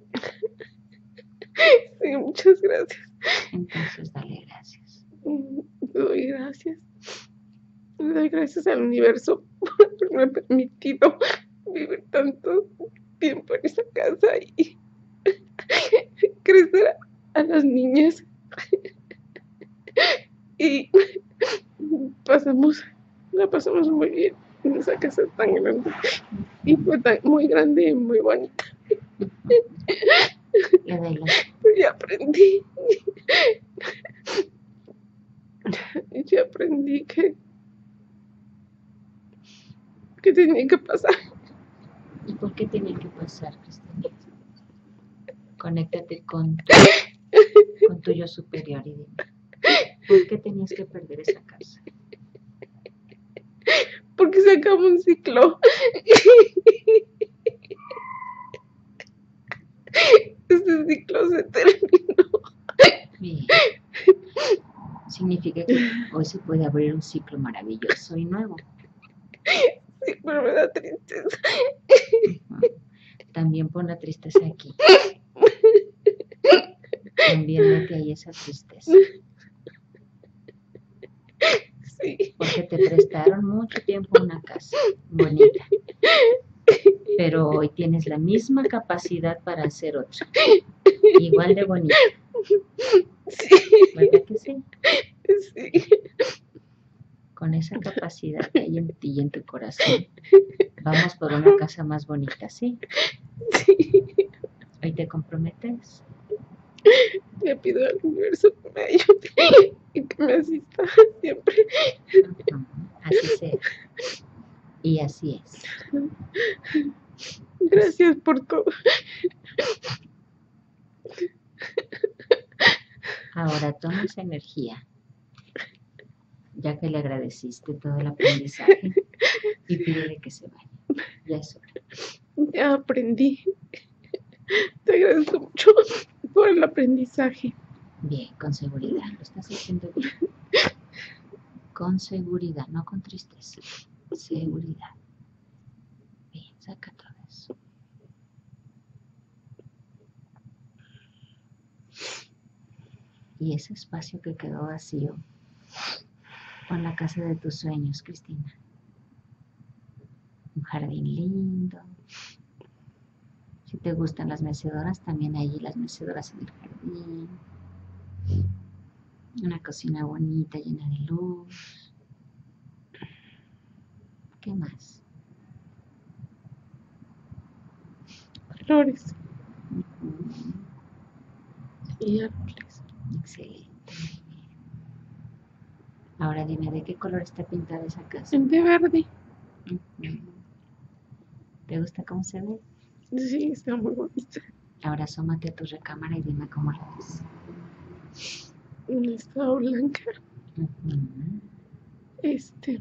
Sí, muchas gracias. Entonces dale gracias. Doy gracias. Le doy gracias al universo por haberme permitido vivir tanto tiempo en esa casa y crecer a las niñas. Y pasamos, la pasamos muy bien en esa casa tan grande. Y fue tan, muy grande y muy bonita. Le doy las... Y aprendí. Y aprendí que, que tenía que pasar. ¿Y por qué tenía que pasar, Cristina? Conéctate con tu, con tu yo superior y dime, ¿por qué tenías que perder esa casa? Porque se acabó un ciclo. Ese ciclo se terminó. Bien. Significa que hoy se puede abrir un ciclo maravilloso y nuevo. Sí, pero me da tristeza. Uh-huh. También pon la tristeza aquí. También mete ahí esa tristeza. Sí. Porque te prestaron mucho tiempo una casa bonita. Pero hoy tienes la misma capacidad para hacer otra. Igual de bonita. Sí. ¿Verdad que sí? Sí. Con esa capacidad que hay en ti y en tu corazón, vamos por una casa más bonita, ¿sí? Sí. Hoy te comprometes. Le pido al universo que me ayude y que me asista siempre. Uh-huh. Así sea. Y así es. Gracias por todo. Ahora toma esa energía, ya que le agradeciste todo el aprendizaje, y pídele que se vaya. Ya es hora. Ya aprendí. Te agradezco mucho por el aprendizaje. Bien, con seguridad. Lo estás haciendo bien. Con seguridad, no con tristeza. Seguridad. Bien, saca todo eso. y ese espacio que quedó vacío con la casa de tus sueños, Cristina. Un jardín lindo. Si te gustan las mecedoras, también hay allí las mecedoras en el jardín. Una cocina bonita, llena de luz. ¿Qué más? Flores Ujú. y árboles. Excelente. Ahora dime, ¿de qué color está pintada esa casa? De verde. Ujú. ¿Te gusta cómo se ve? Sí, está muy bonita. Ahora asómate a tu recámara y dime cómo la ves. Está blanca. Ujú. Este,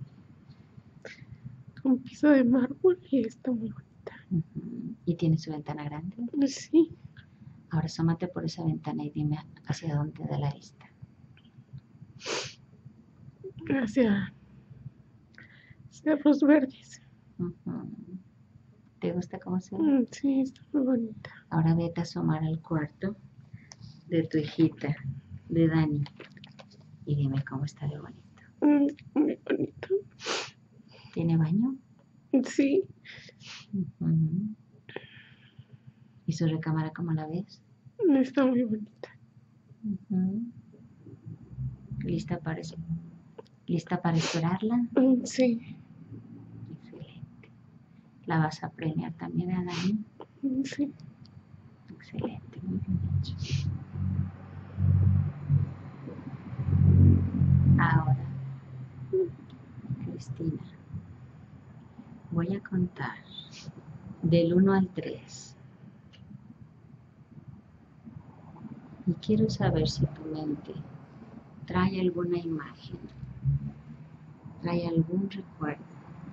con piso de mármol y está muy bonita. Ujú. ¿Y tiene su ventana grande? Sí, Ahora asómate por esa ventana y dime hacia dónde da la vista. hacia cerros verdes. Ujú. ¿Te gusta cómo se ve? Mm, Sí, está muy bonita. Ahora vete a asomar al cuarto de tu hijita, de Dani, y dime cómo está de bonito. Mm, Muy bonito. ¿Tiene baño? Sí, Ujú. ¿Y su recámara cómo la ves? está muy bonita. Ujú. ¿Lista para, es- ¿Lista para esperarla? Mm, Sí, Excelente. ¿La vas a premiar también a Dani? mm, sí. Excelente, muy bien hecho. Ahora, Cristina, voy a contar del uno al tres. Y quiero saber si tu mente trae alguna imagen, trae algún recuerdo.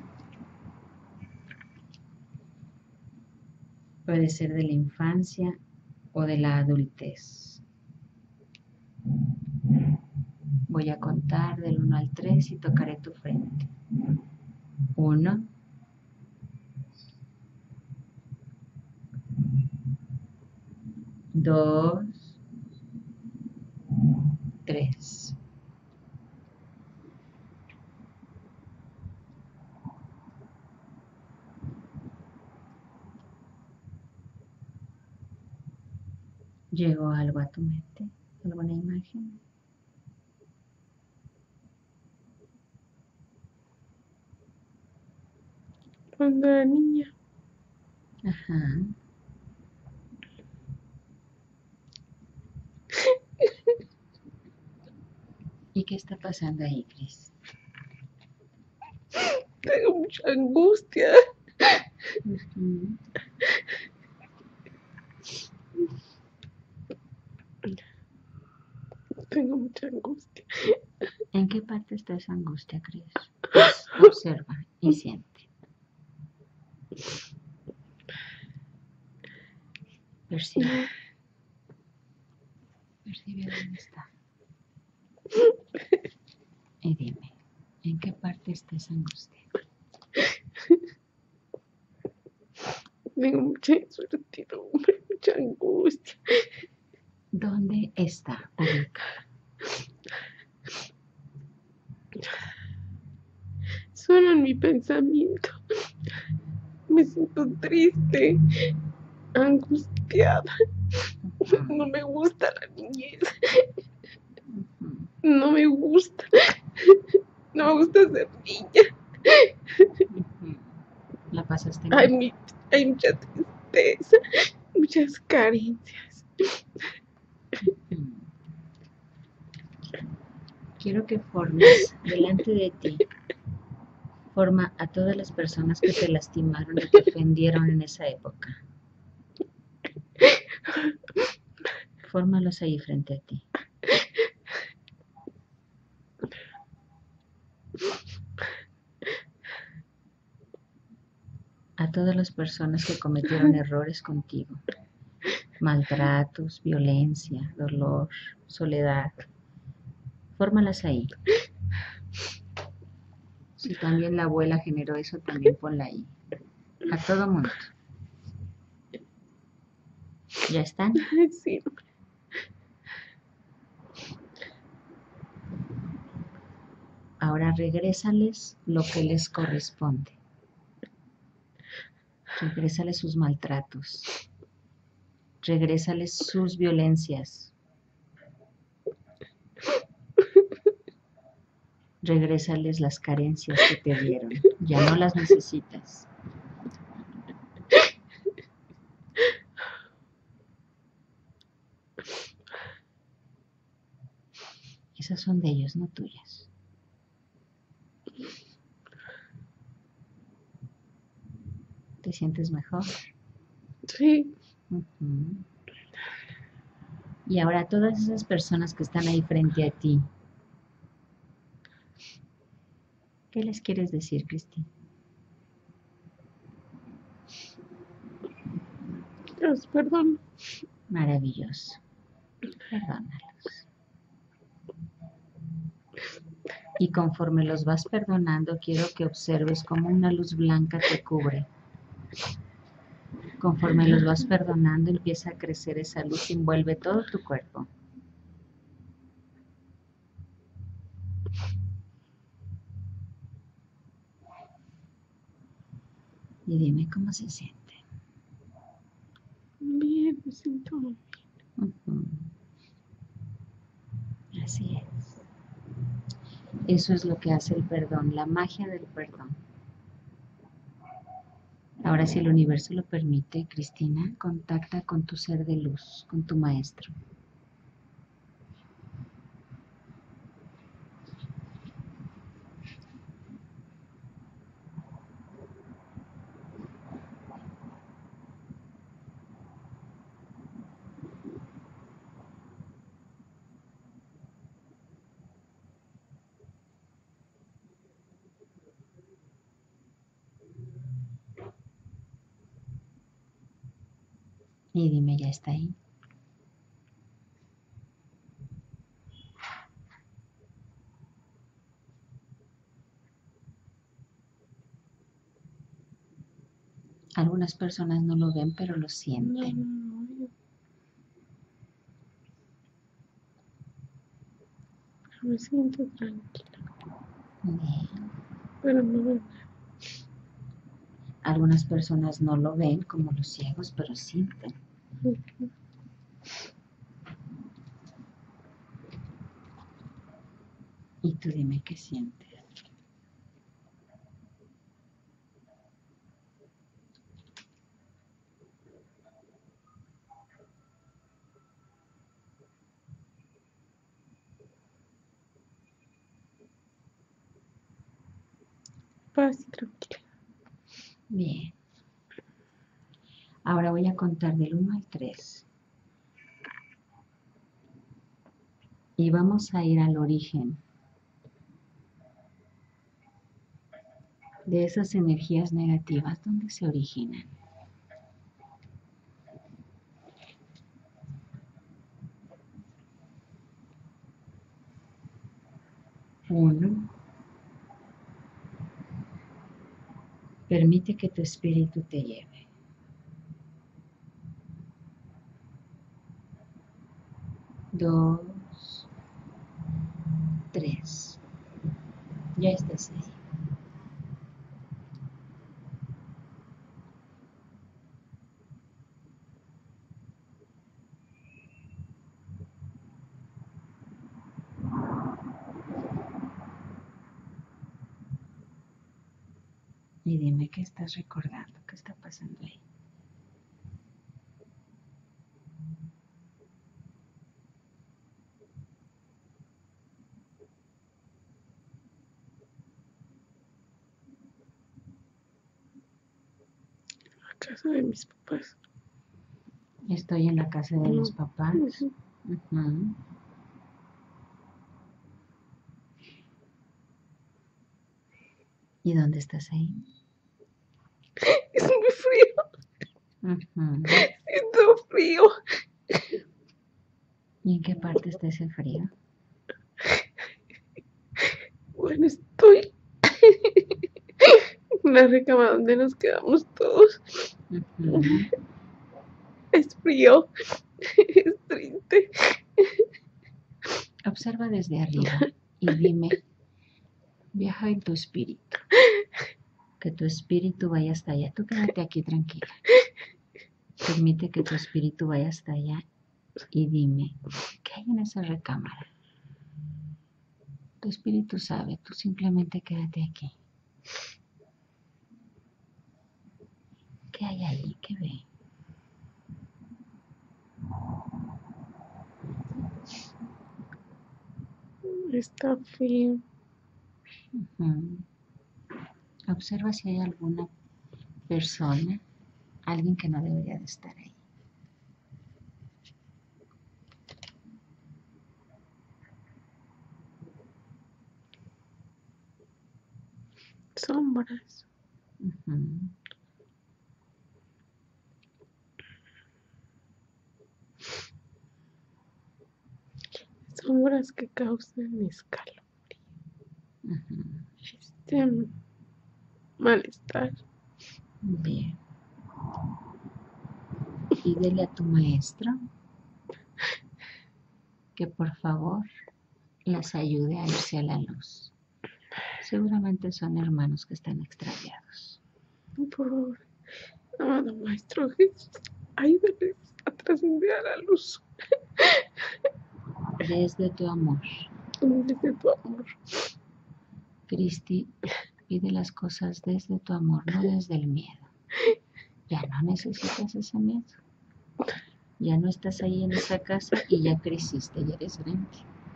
Puede ser de la infancia o de la adultez. Voy a contar del uno al tres y tocaré tu frente. Uno, dos, tres. ¿Llegó algo a tu mente? ¿Alguna imagen? Cuando era niña, Ajá. ¿Y qué está pasando ahí, Cris? tengo mucha angustia. Ujú. Tengo mucha angustia. ¿En qué parte está esa angustia, Cris? Obs- Observa y siente. Percibe. Percibe dónde está. Y dime, ¿en qué parte está esa angustia? Tengo mucha incertidumbre, mucha angustia. ¿Dónde está ubicada? Solo en mi pensamiento. Me siento triste, angustiada. Ujú, No me gusta la niñez. ujú, No me gusta. No me gusta ser niña. ujú. ¿La pasaste Hay, mal? mi- hay mucha tristeza, muchas carencias. Ujú. Quiero que formes delante de ti, forma a todas las personas que te lastimaron y te ofendieron en esa época. Fórmalos ahí frente a ti. A todas las personas que cometieron errores contigo. Maltratos, violencia, dolor, soledad. Fórmalas ahí. Si también la abuela generó eso, también ponla ahí. A todo mundo. ¿Ya están? Sí, Ahora regrésales lo que les corresponde. Regrésales sus maltratos. Regrésales sus violencias. Regrésales las carencias que te dieron. Ya no las necesitas. Esas son de ellos, no tuyas. ¿Te sientes mejor? Sí. Uh-huh. Y ahora todas esas personas que están ahí frente a ti, ¿qué les quieres decir, Cristi? Los perdono. Maravilloso. Perdónalos. Y conforme los vas perdonando, quiero que observes cómo una luz blanca te cubre. Conforme los vas perdonando, empieza a crecer esa luz y envuelve todo tu cuerpo. Y dime cómo se siente. Bien, me siento bien. Uh-huh. Así es. Eso es lo que hace el perdón, la magia del perdón. Ahora, si el universo lo permite, Cristina, contacta con tu ser de luz, con tu maestro. Y dime, ¿ya está ahí? Algunas personas no lo ven, pero lo sienten. No, no, no. Me siento tranquila. Bien. Pero no veo nada. Algunas personas no lo ven como los ciegos, pero sienten. Uh-huh. Y tú dime qué sientes. Paz y tranquila. Bien. Ahora voy a contar del uno al tres. Y vamos a ir al origen de esas energías negativas. ¿Dónde se originan? Uno. Permite que tu espíritu te lleve. Dos. Tres. Ya estás ahí. Y dime qué estás recordando, qué está pasando ahí. La casa de mis papás. Estoy en la casa de los papás. Uh-huh. Uh-huh. ¿Y dónde estás ahí? Es muy frío. Uh-huh. Siento frío. ¿Y en qué parte está ese frío? Bueno, estoy en la recama donde nos quedamos todos. Uh-huh. Es frío. Es triste. Observa desde arriba y dime, Viaja en tu espíritu. Que tu espíritu vaya hasta allá. Tú quédate aquí tranquila. Permite que tu espíritu vaya hasta allá y dime, ¿qué hay en esa recámara? Tu espíritu sabe, tú simplemente quédate aquí. ¿Qué hay ahí? ¿Qué ve? Está frío. Uh-huh. Observa si hay alguna persona, alguien que no debería de estar ahí. Sombras. Uh-huh. Sombras que causan escalofrío. Uh-huh. Este malestar. Bien. Pídele a tu maestro que por favor las ayude a irse a la luz. Seguramente son hermanos que están extraviados. Por favor, amado Maestro Jesús, ayúdales a trascender a la luz. Desde tu amor. Desde tu amor. Cristi, pide las cosas desde tu amor, no desde el miedo. Ya no necesitas ese miedo. Ya no estás ahí en esa casa y ya creciste, ya eres grande.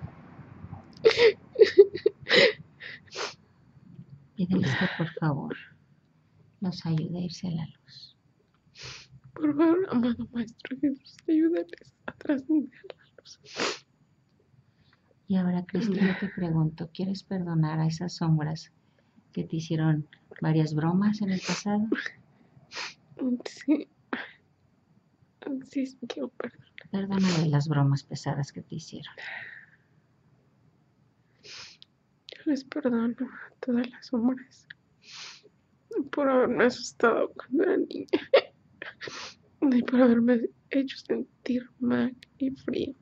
Pídeles que por favor nos ayude a irse a la luz. Por favor, amado Maestro Jesús, ayúdales a trascender a la luz. Y ahora, Cristi, yo te pregunto, ¿quieres perdonar a esas sombras que te hicieron varias bromas en el pasado? Sí. Sí, sí, quiero perdonar. Perdónale las bromas pesadas que te hicieron. Yo les perdono a todas las sombras por haberme asustado cuando era niña y por haberme hecho sentir mal y frío.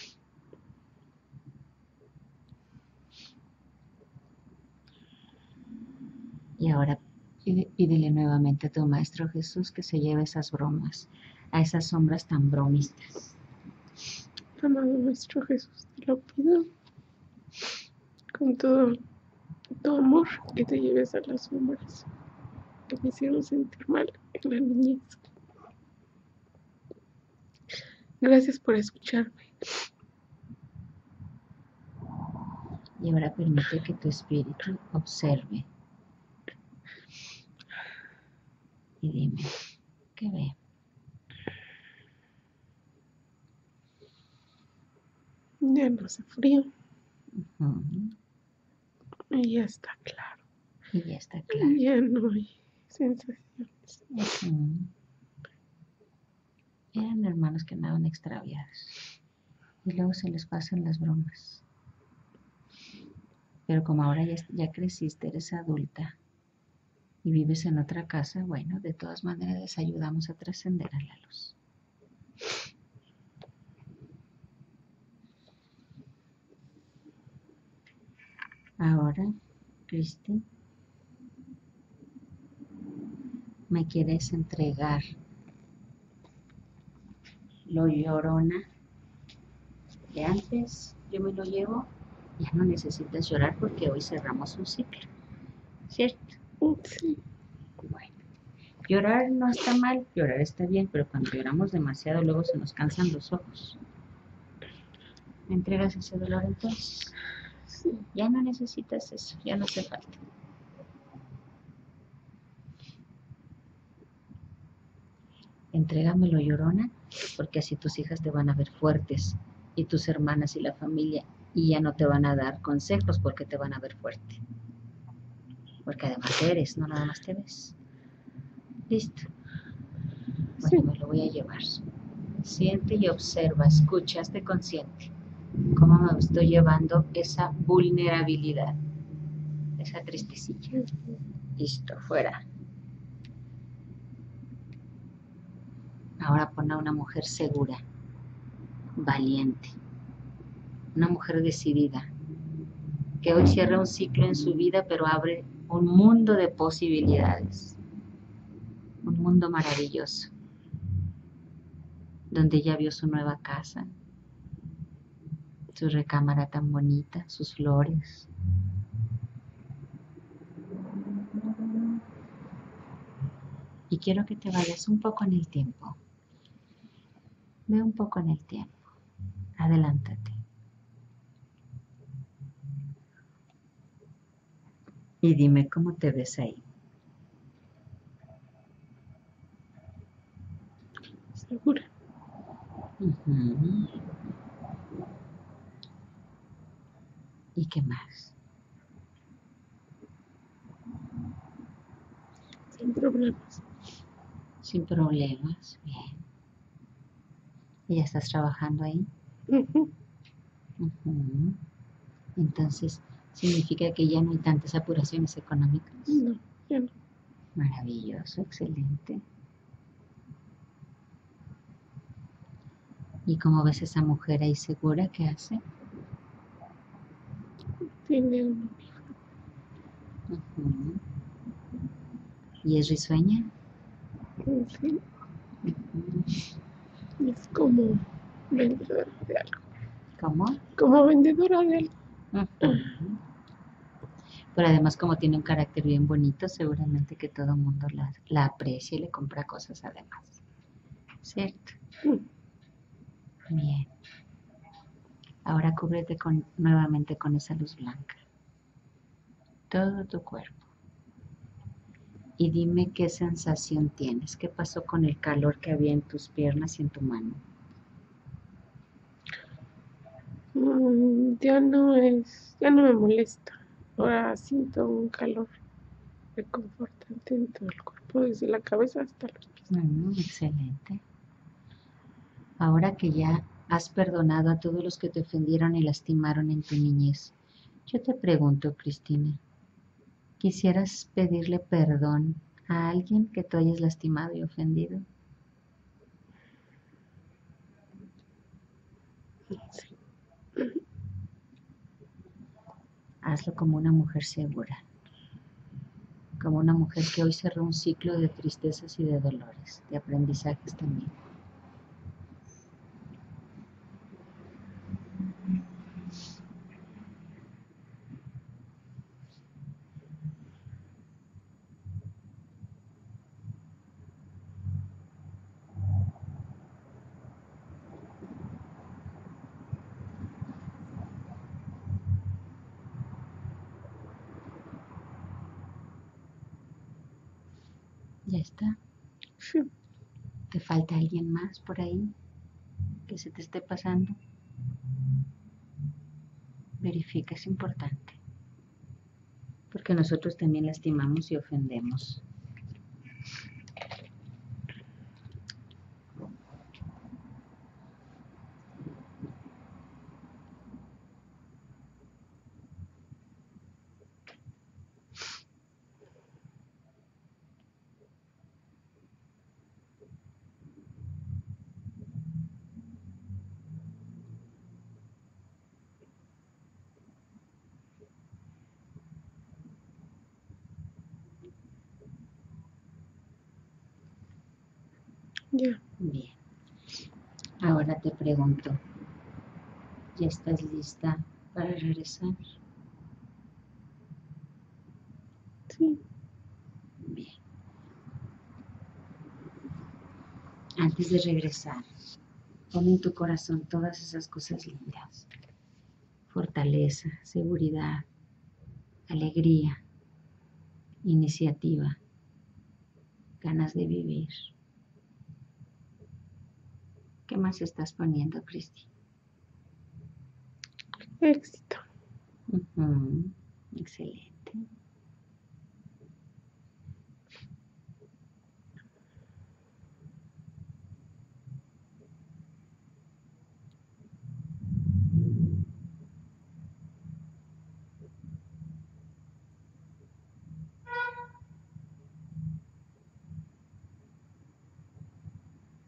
Y ahora pide, pídele nuevamente a tu Maestro Jesús que se lleve esas bromas, a esas sombras tan bromistas. Amado Maestro Jesús, te lo pido con todo tu amor que te lleves a las sombras que me hicieron sentir mal en la niñez. Gracias por escucharme. Y ahora permite que tu espíritu observe. Y dime, ¿qué ve? Ya no hace frío. Uh-huh. Y ya está claro. Y ya está claro. Ya no hay sensaciones. Uh-huh. Eran hermanos que andaban extraviados. Y luego se les pasan las bromas. Pero como ahora ya, ya creciste, eres adulta y vives en otra casa, bueno, de todas maneras les ayudamos a trascender a la luz. Ahora, Cristi, me quieres entregar lo llorona de antes, yo me lo llevo, ya no necesitas llorar porque hoy cerramos un ciclo, ¿cierto? Sí. Bueno, llorar no está mal, llorar está bien, pero cuando lloramos demasiado luego se nos cansan los ojos. ¿Me entregas ese dolor entonces? Sí. Ya no necesitas eso, ya no hace falta. Entrégamelo, llorona, porque así tus hijas te van a ver fuertes y tus hermanas y la familia y ya no te van a dar consejos porque te van a ver fuerte. Porque además eres, no nada más te ves. Listo. Bueno, sí. Me lo voy a llevar. Siente y observa, escucha, esté consciente cómo me estoy llevando esa vulnerabilidad, esa tristecilla. Listo, fuera. Ahora pon a una mujer segura, valiente, una mujer decidida, que hoy cierra un ciclo en su vida, pero abre un mundo de posibilidades, un mundo maravilloso, donde ella vio su nueva casa, su recámara tan bonita, sus flores. Y quiero que te vayas un poco en el tiempo. Ve un poco en el tiempo. Adelántate. Y dime cómo te ves ahí. Segura. Uh-huh. ¿Y qué más? Sin problemas. Sin problemas. Bien. ¿Y ya estás trabajando ahí? Uh-huh. Uh-huh. Entonces, ¿significa que ya no hay tantas apuraciones económicas? No, ya no. Maravilloso, excelente. ¿Y cómo ves a esa mujer ahí segura? ¿Qué hace? Tiene una hija. Uh-huh. ¿Y es risueña? Sí. Uh-huh. Es como vendedora de algo. ¿Cómo? Como vendedora de algo. Uh-huh. Pero además, como tiene un carácter bien bonito, seguramente que todo el mundo la, la aprecia y le compra cosas además. ¿Cierto? Uh-huh. Bien. Ahora cúbrete con, nuevamente con esa luz blanca. Todo tu cuerpo. Y dime qué sensación tienes. ¿Qué pasó con el calor que había en tus piernas y en tu mano? Mm, ya no es, ya no me molesta. Ahora siento un calor reconfortante en todo el cuerpo, desde la cabeza hasta los pies. Mm, excelente. Ahora que ya has perdonado a todos los que te ofendieron y lastimaron en tu niñez, yo te pregunto, Cristina, ¿quisieras pedirle perdón a alguien que tú hayas lastimado y ofendido? Sí. Hazlo como una mujer segura, como una mujer que hoy cerró un ciclo de tristezas y de dolores, de aprendizajes también. Ya está. Sí. ¿Te falta alguien más por ahí que se te esté pasando? Verifica, es importante. Porque nosotros también lastimamos y ofendemos. Ya. Bien. Ahora te pregunto, ¿ya estás lista para regresar? Sí. Bien. Antes de regresar, pon en tu corazón todas esas cosas lindas. Fortaleza, seguridad, alegría, iniciativa, ganas de vivir. ¿Qué más estás poniendo, Cristi? Éxito. Uh-huh. Excelente.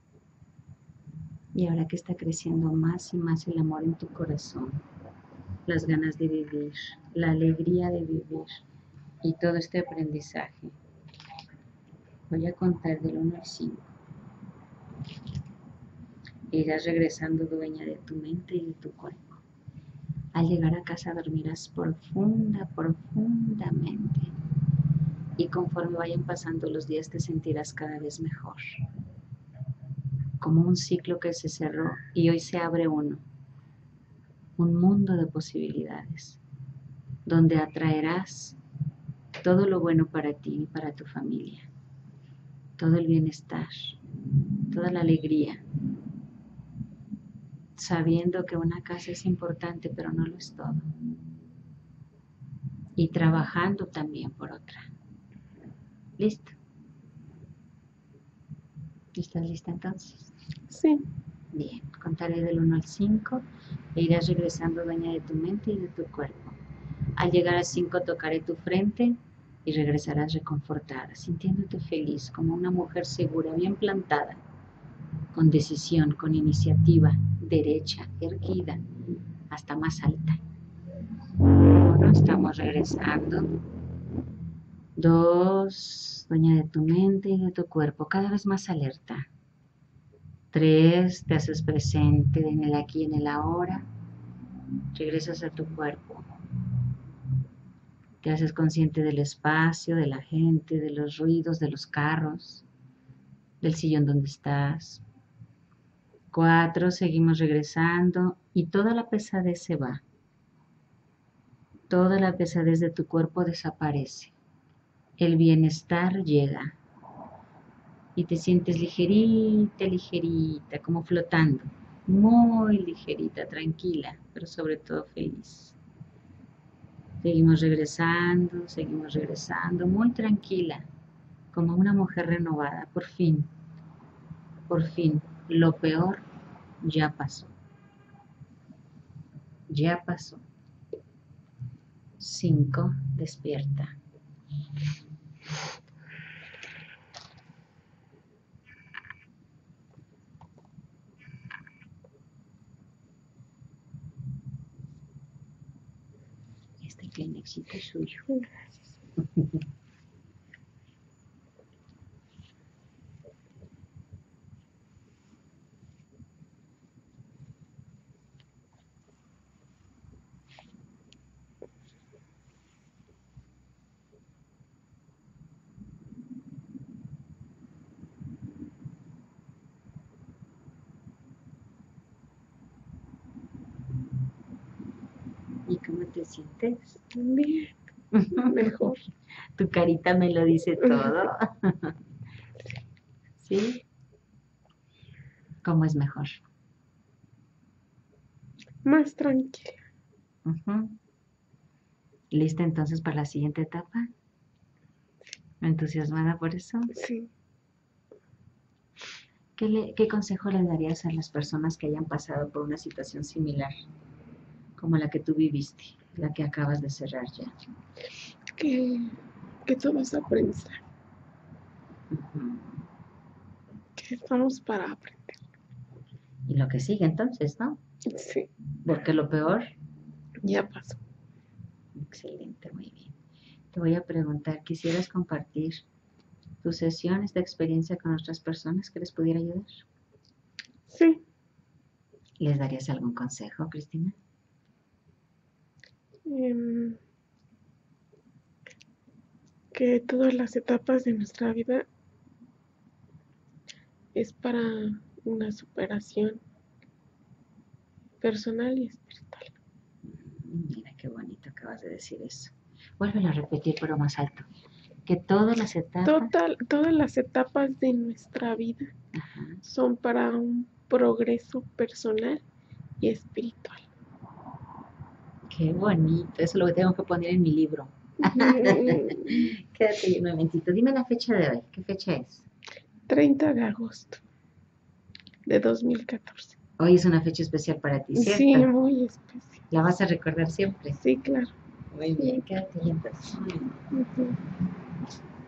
Y ahora que está creciendo más y más el amor en tu corazón, las ganas de vivir, la alegría de vivir y todo este aprendizaje. Voy a contar del uno al cinco. Irás regresando dueña de tu mente y de tu cuerpo. Al llegar a casa dormirás profunda, profundamente. Y conforme vayan pasando los días te sentirás cada vez mejor. Como un ciclo que se cerró y hoy se abre uno. Un mundo de posibilidades. Donde atraerás todo lo bueno para ti y para tu familia. Todo el bienestar. Toda la alegría. Sabiendo que una casa es importante, pero no lo es todo. Y trabajando también por otra. ¿Listo? ¿Estás lista entonces? Sí. Bien, contaré del uno al cinco e irás regresando dueña de tu mente y de tu cuerpo. Al llegar al cinco tocaré tu frente y regresarás reconfortada, sintiéndote feliz, como una mujer segura, bien plantada, con decisión, con iniciativa, derecha, erguida, hasta más alta. Uno, estamos regresando. Dos, dueña de tu mente y de tu cuerpo, cada vez más alerta. Tres, te haces presente en el aquí y en el ahora. Regresas a tu cuerpo. Te haces consciente del espacio, de la gente, de los ruidos, de los carros, del sillón donde estás. Cuatro, seguimos regresando y toda la pesadez se va. Toda la pesadez de tu cuerpo desaparece. El bienestar llega y te sientes ligerita, ligerita, como flotando, muy ligerita, tranquila, pero sobre todo feliz. Seguimos regresando, seguimos regresando, muy tranquila, como una mujer renovada, por fin, por fin, lo peor ya pasó, ya pasó. Cinco, despierta. Este Kleenexito es suyo. ¿Y cómo te sientes? Bien. Mejor. Tu carita me lo dice todo. ¿Sí? ¿Cómo es mejor? Más tranquila. Uh-huh. ¿Lista entonces para la siguiente etapa? ¿Entusiasmada por eso? Sí. ¿Qué, le, ¿Qué consejo le darías a las personas que hayan pasado por una situación similar como la que tú viviste, la que acabas de cerrar ya? Que, que todo es aprendizaje. Uh-huh. Que estamos para aprender. Y lo que sigue entonces, ¿no? Sí. Porque lo peor ya pasó. Excelente, muy bien. Te voy a preguntar, ¿quisieras compartir tus sesiones de experiencia con otras personas que les pudiera ayudar? Sí. ¿Les darías algún consejo, Cristina? Um, que todas las etapas de nuestra vida es para una superación personal y espiritual. Mira qué bonito acabas de decir eso. Vuélvelo a repetir, pero más alto. Que todas las etapas... Total, todas las etapas de nuestra vida Ajá. son para un progreso personal y espiritual. Qué bonito. Eso lo tengo que poner en mi libro. Quédate un momentito. Dime la fecha de hoy. ¿Qué fecha es? treinta de agosto de dos mil catorce. Hoy es una fecha especial para ti, ¿cierto? Sí, muy especial. ¿La vas a recordar siempre? Sí, claro. Muy bien, quédate ahí entonces. Uh-huh.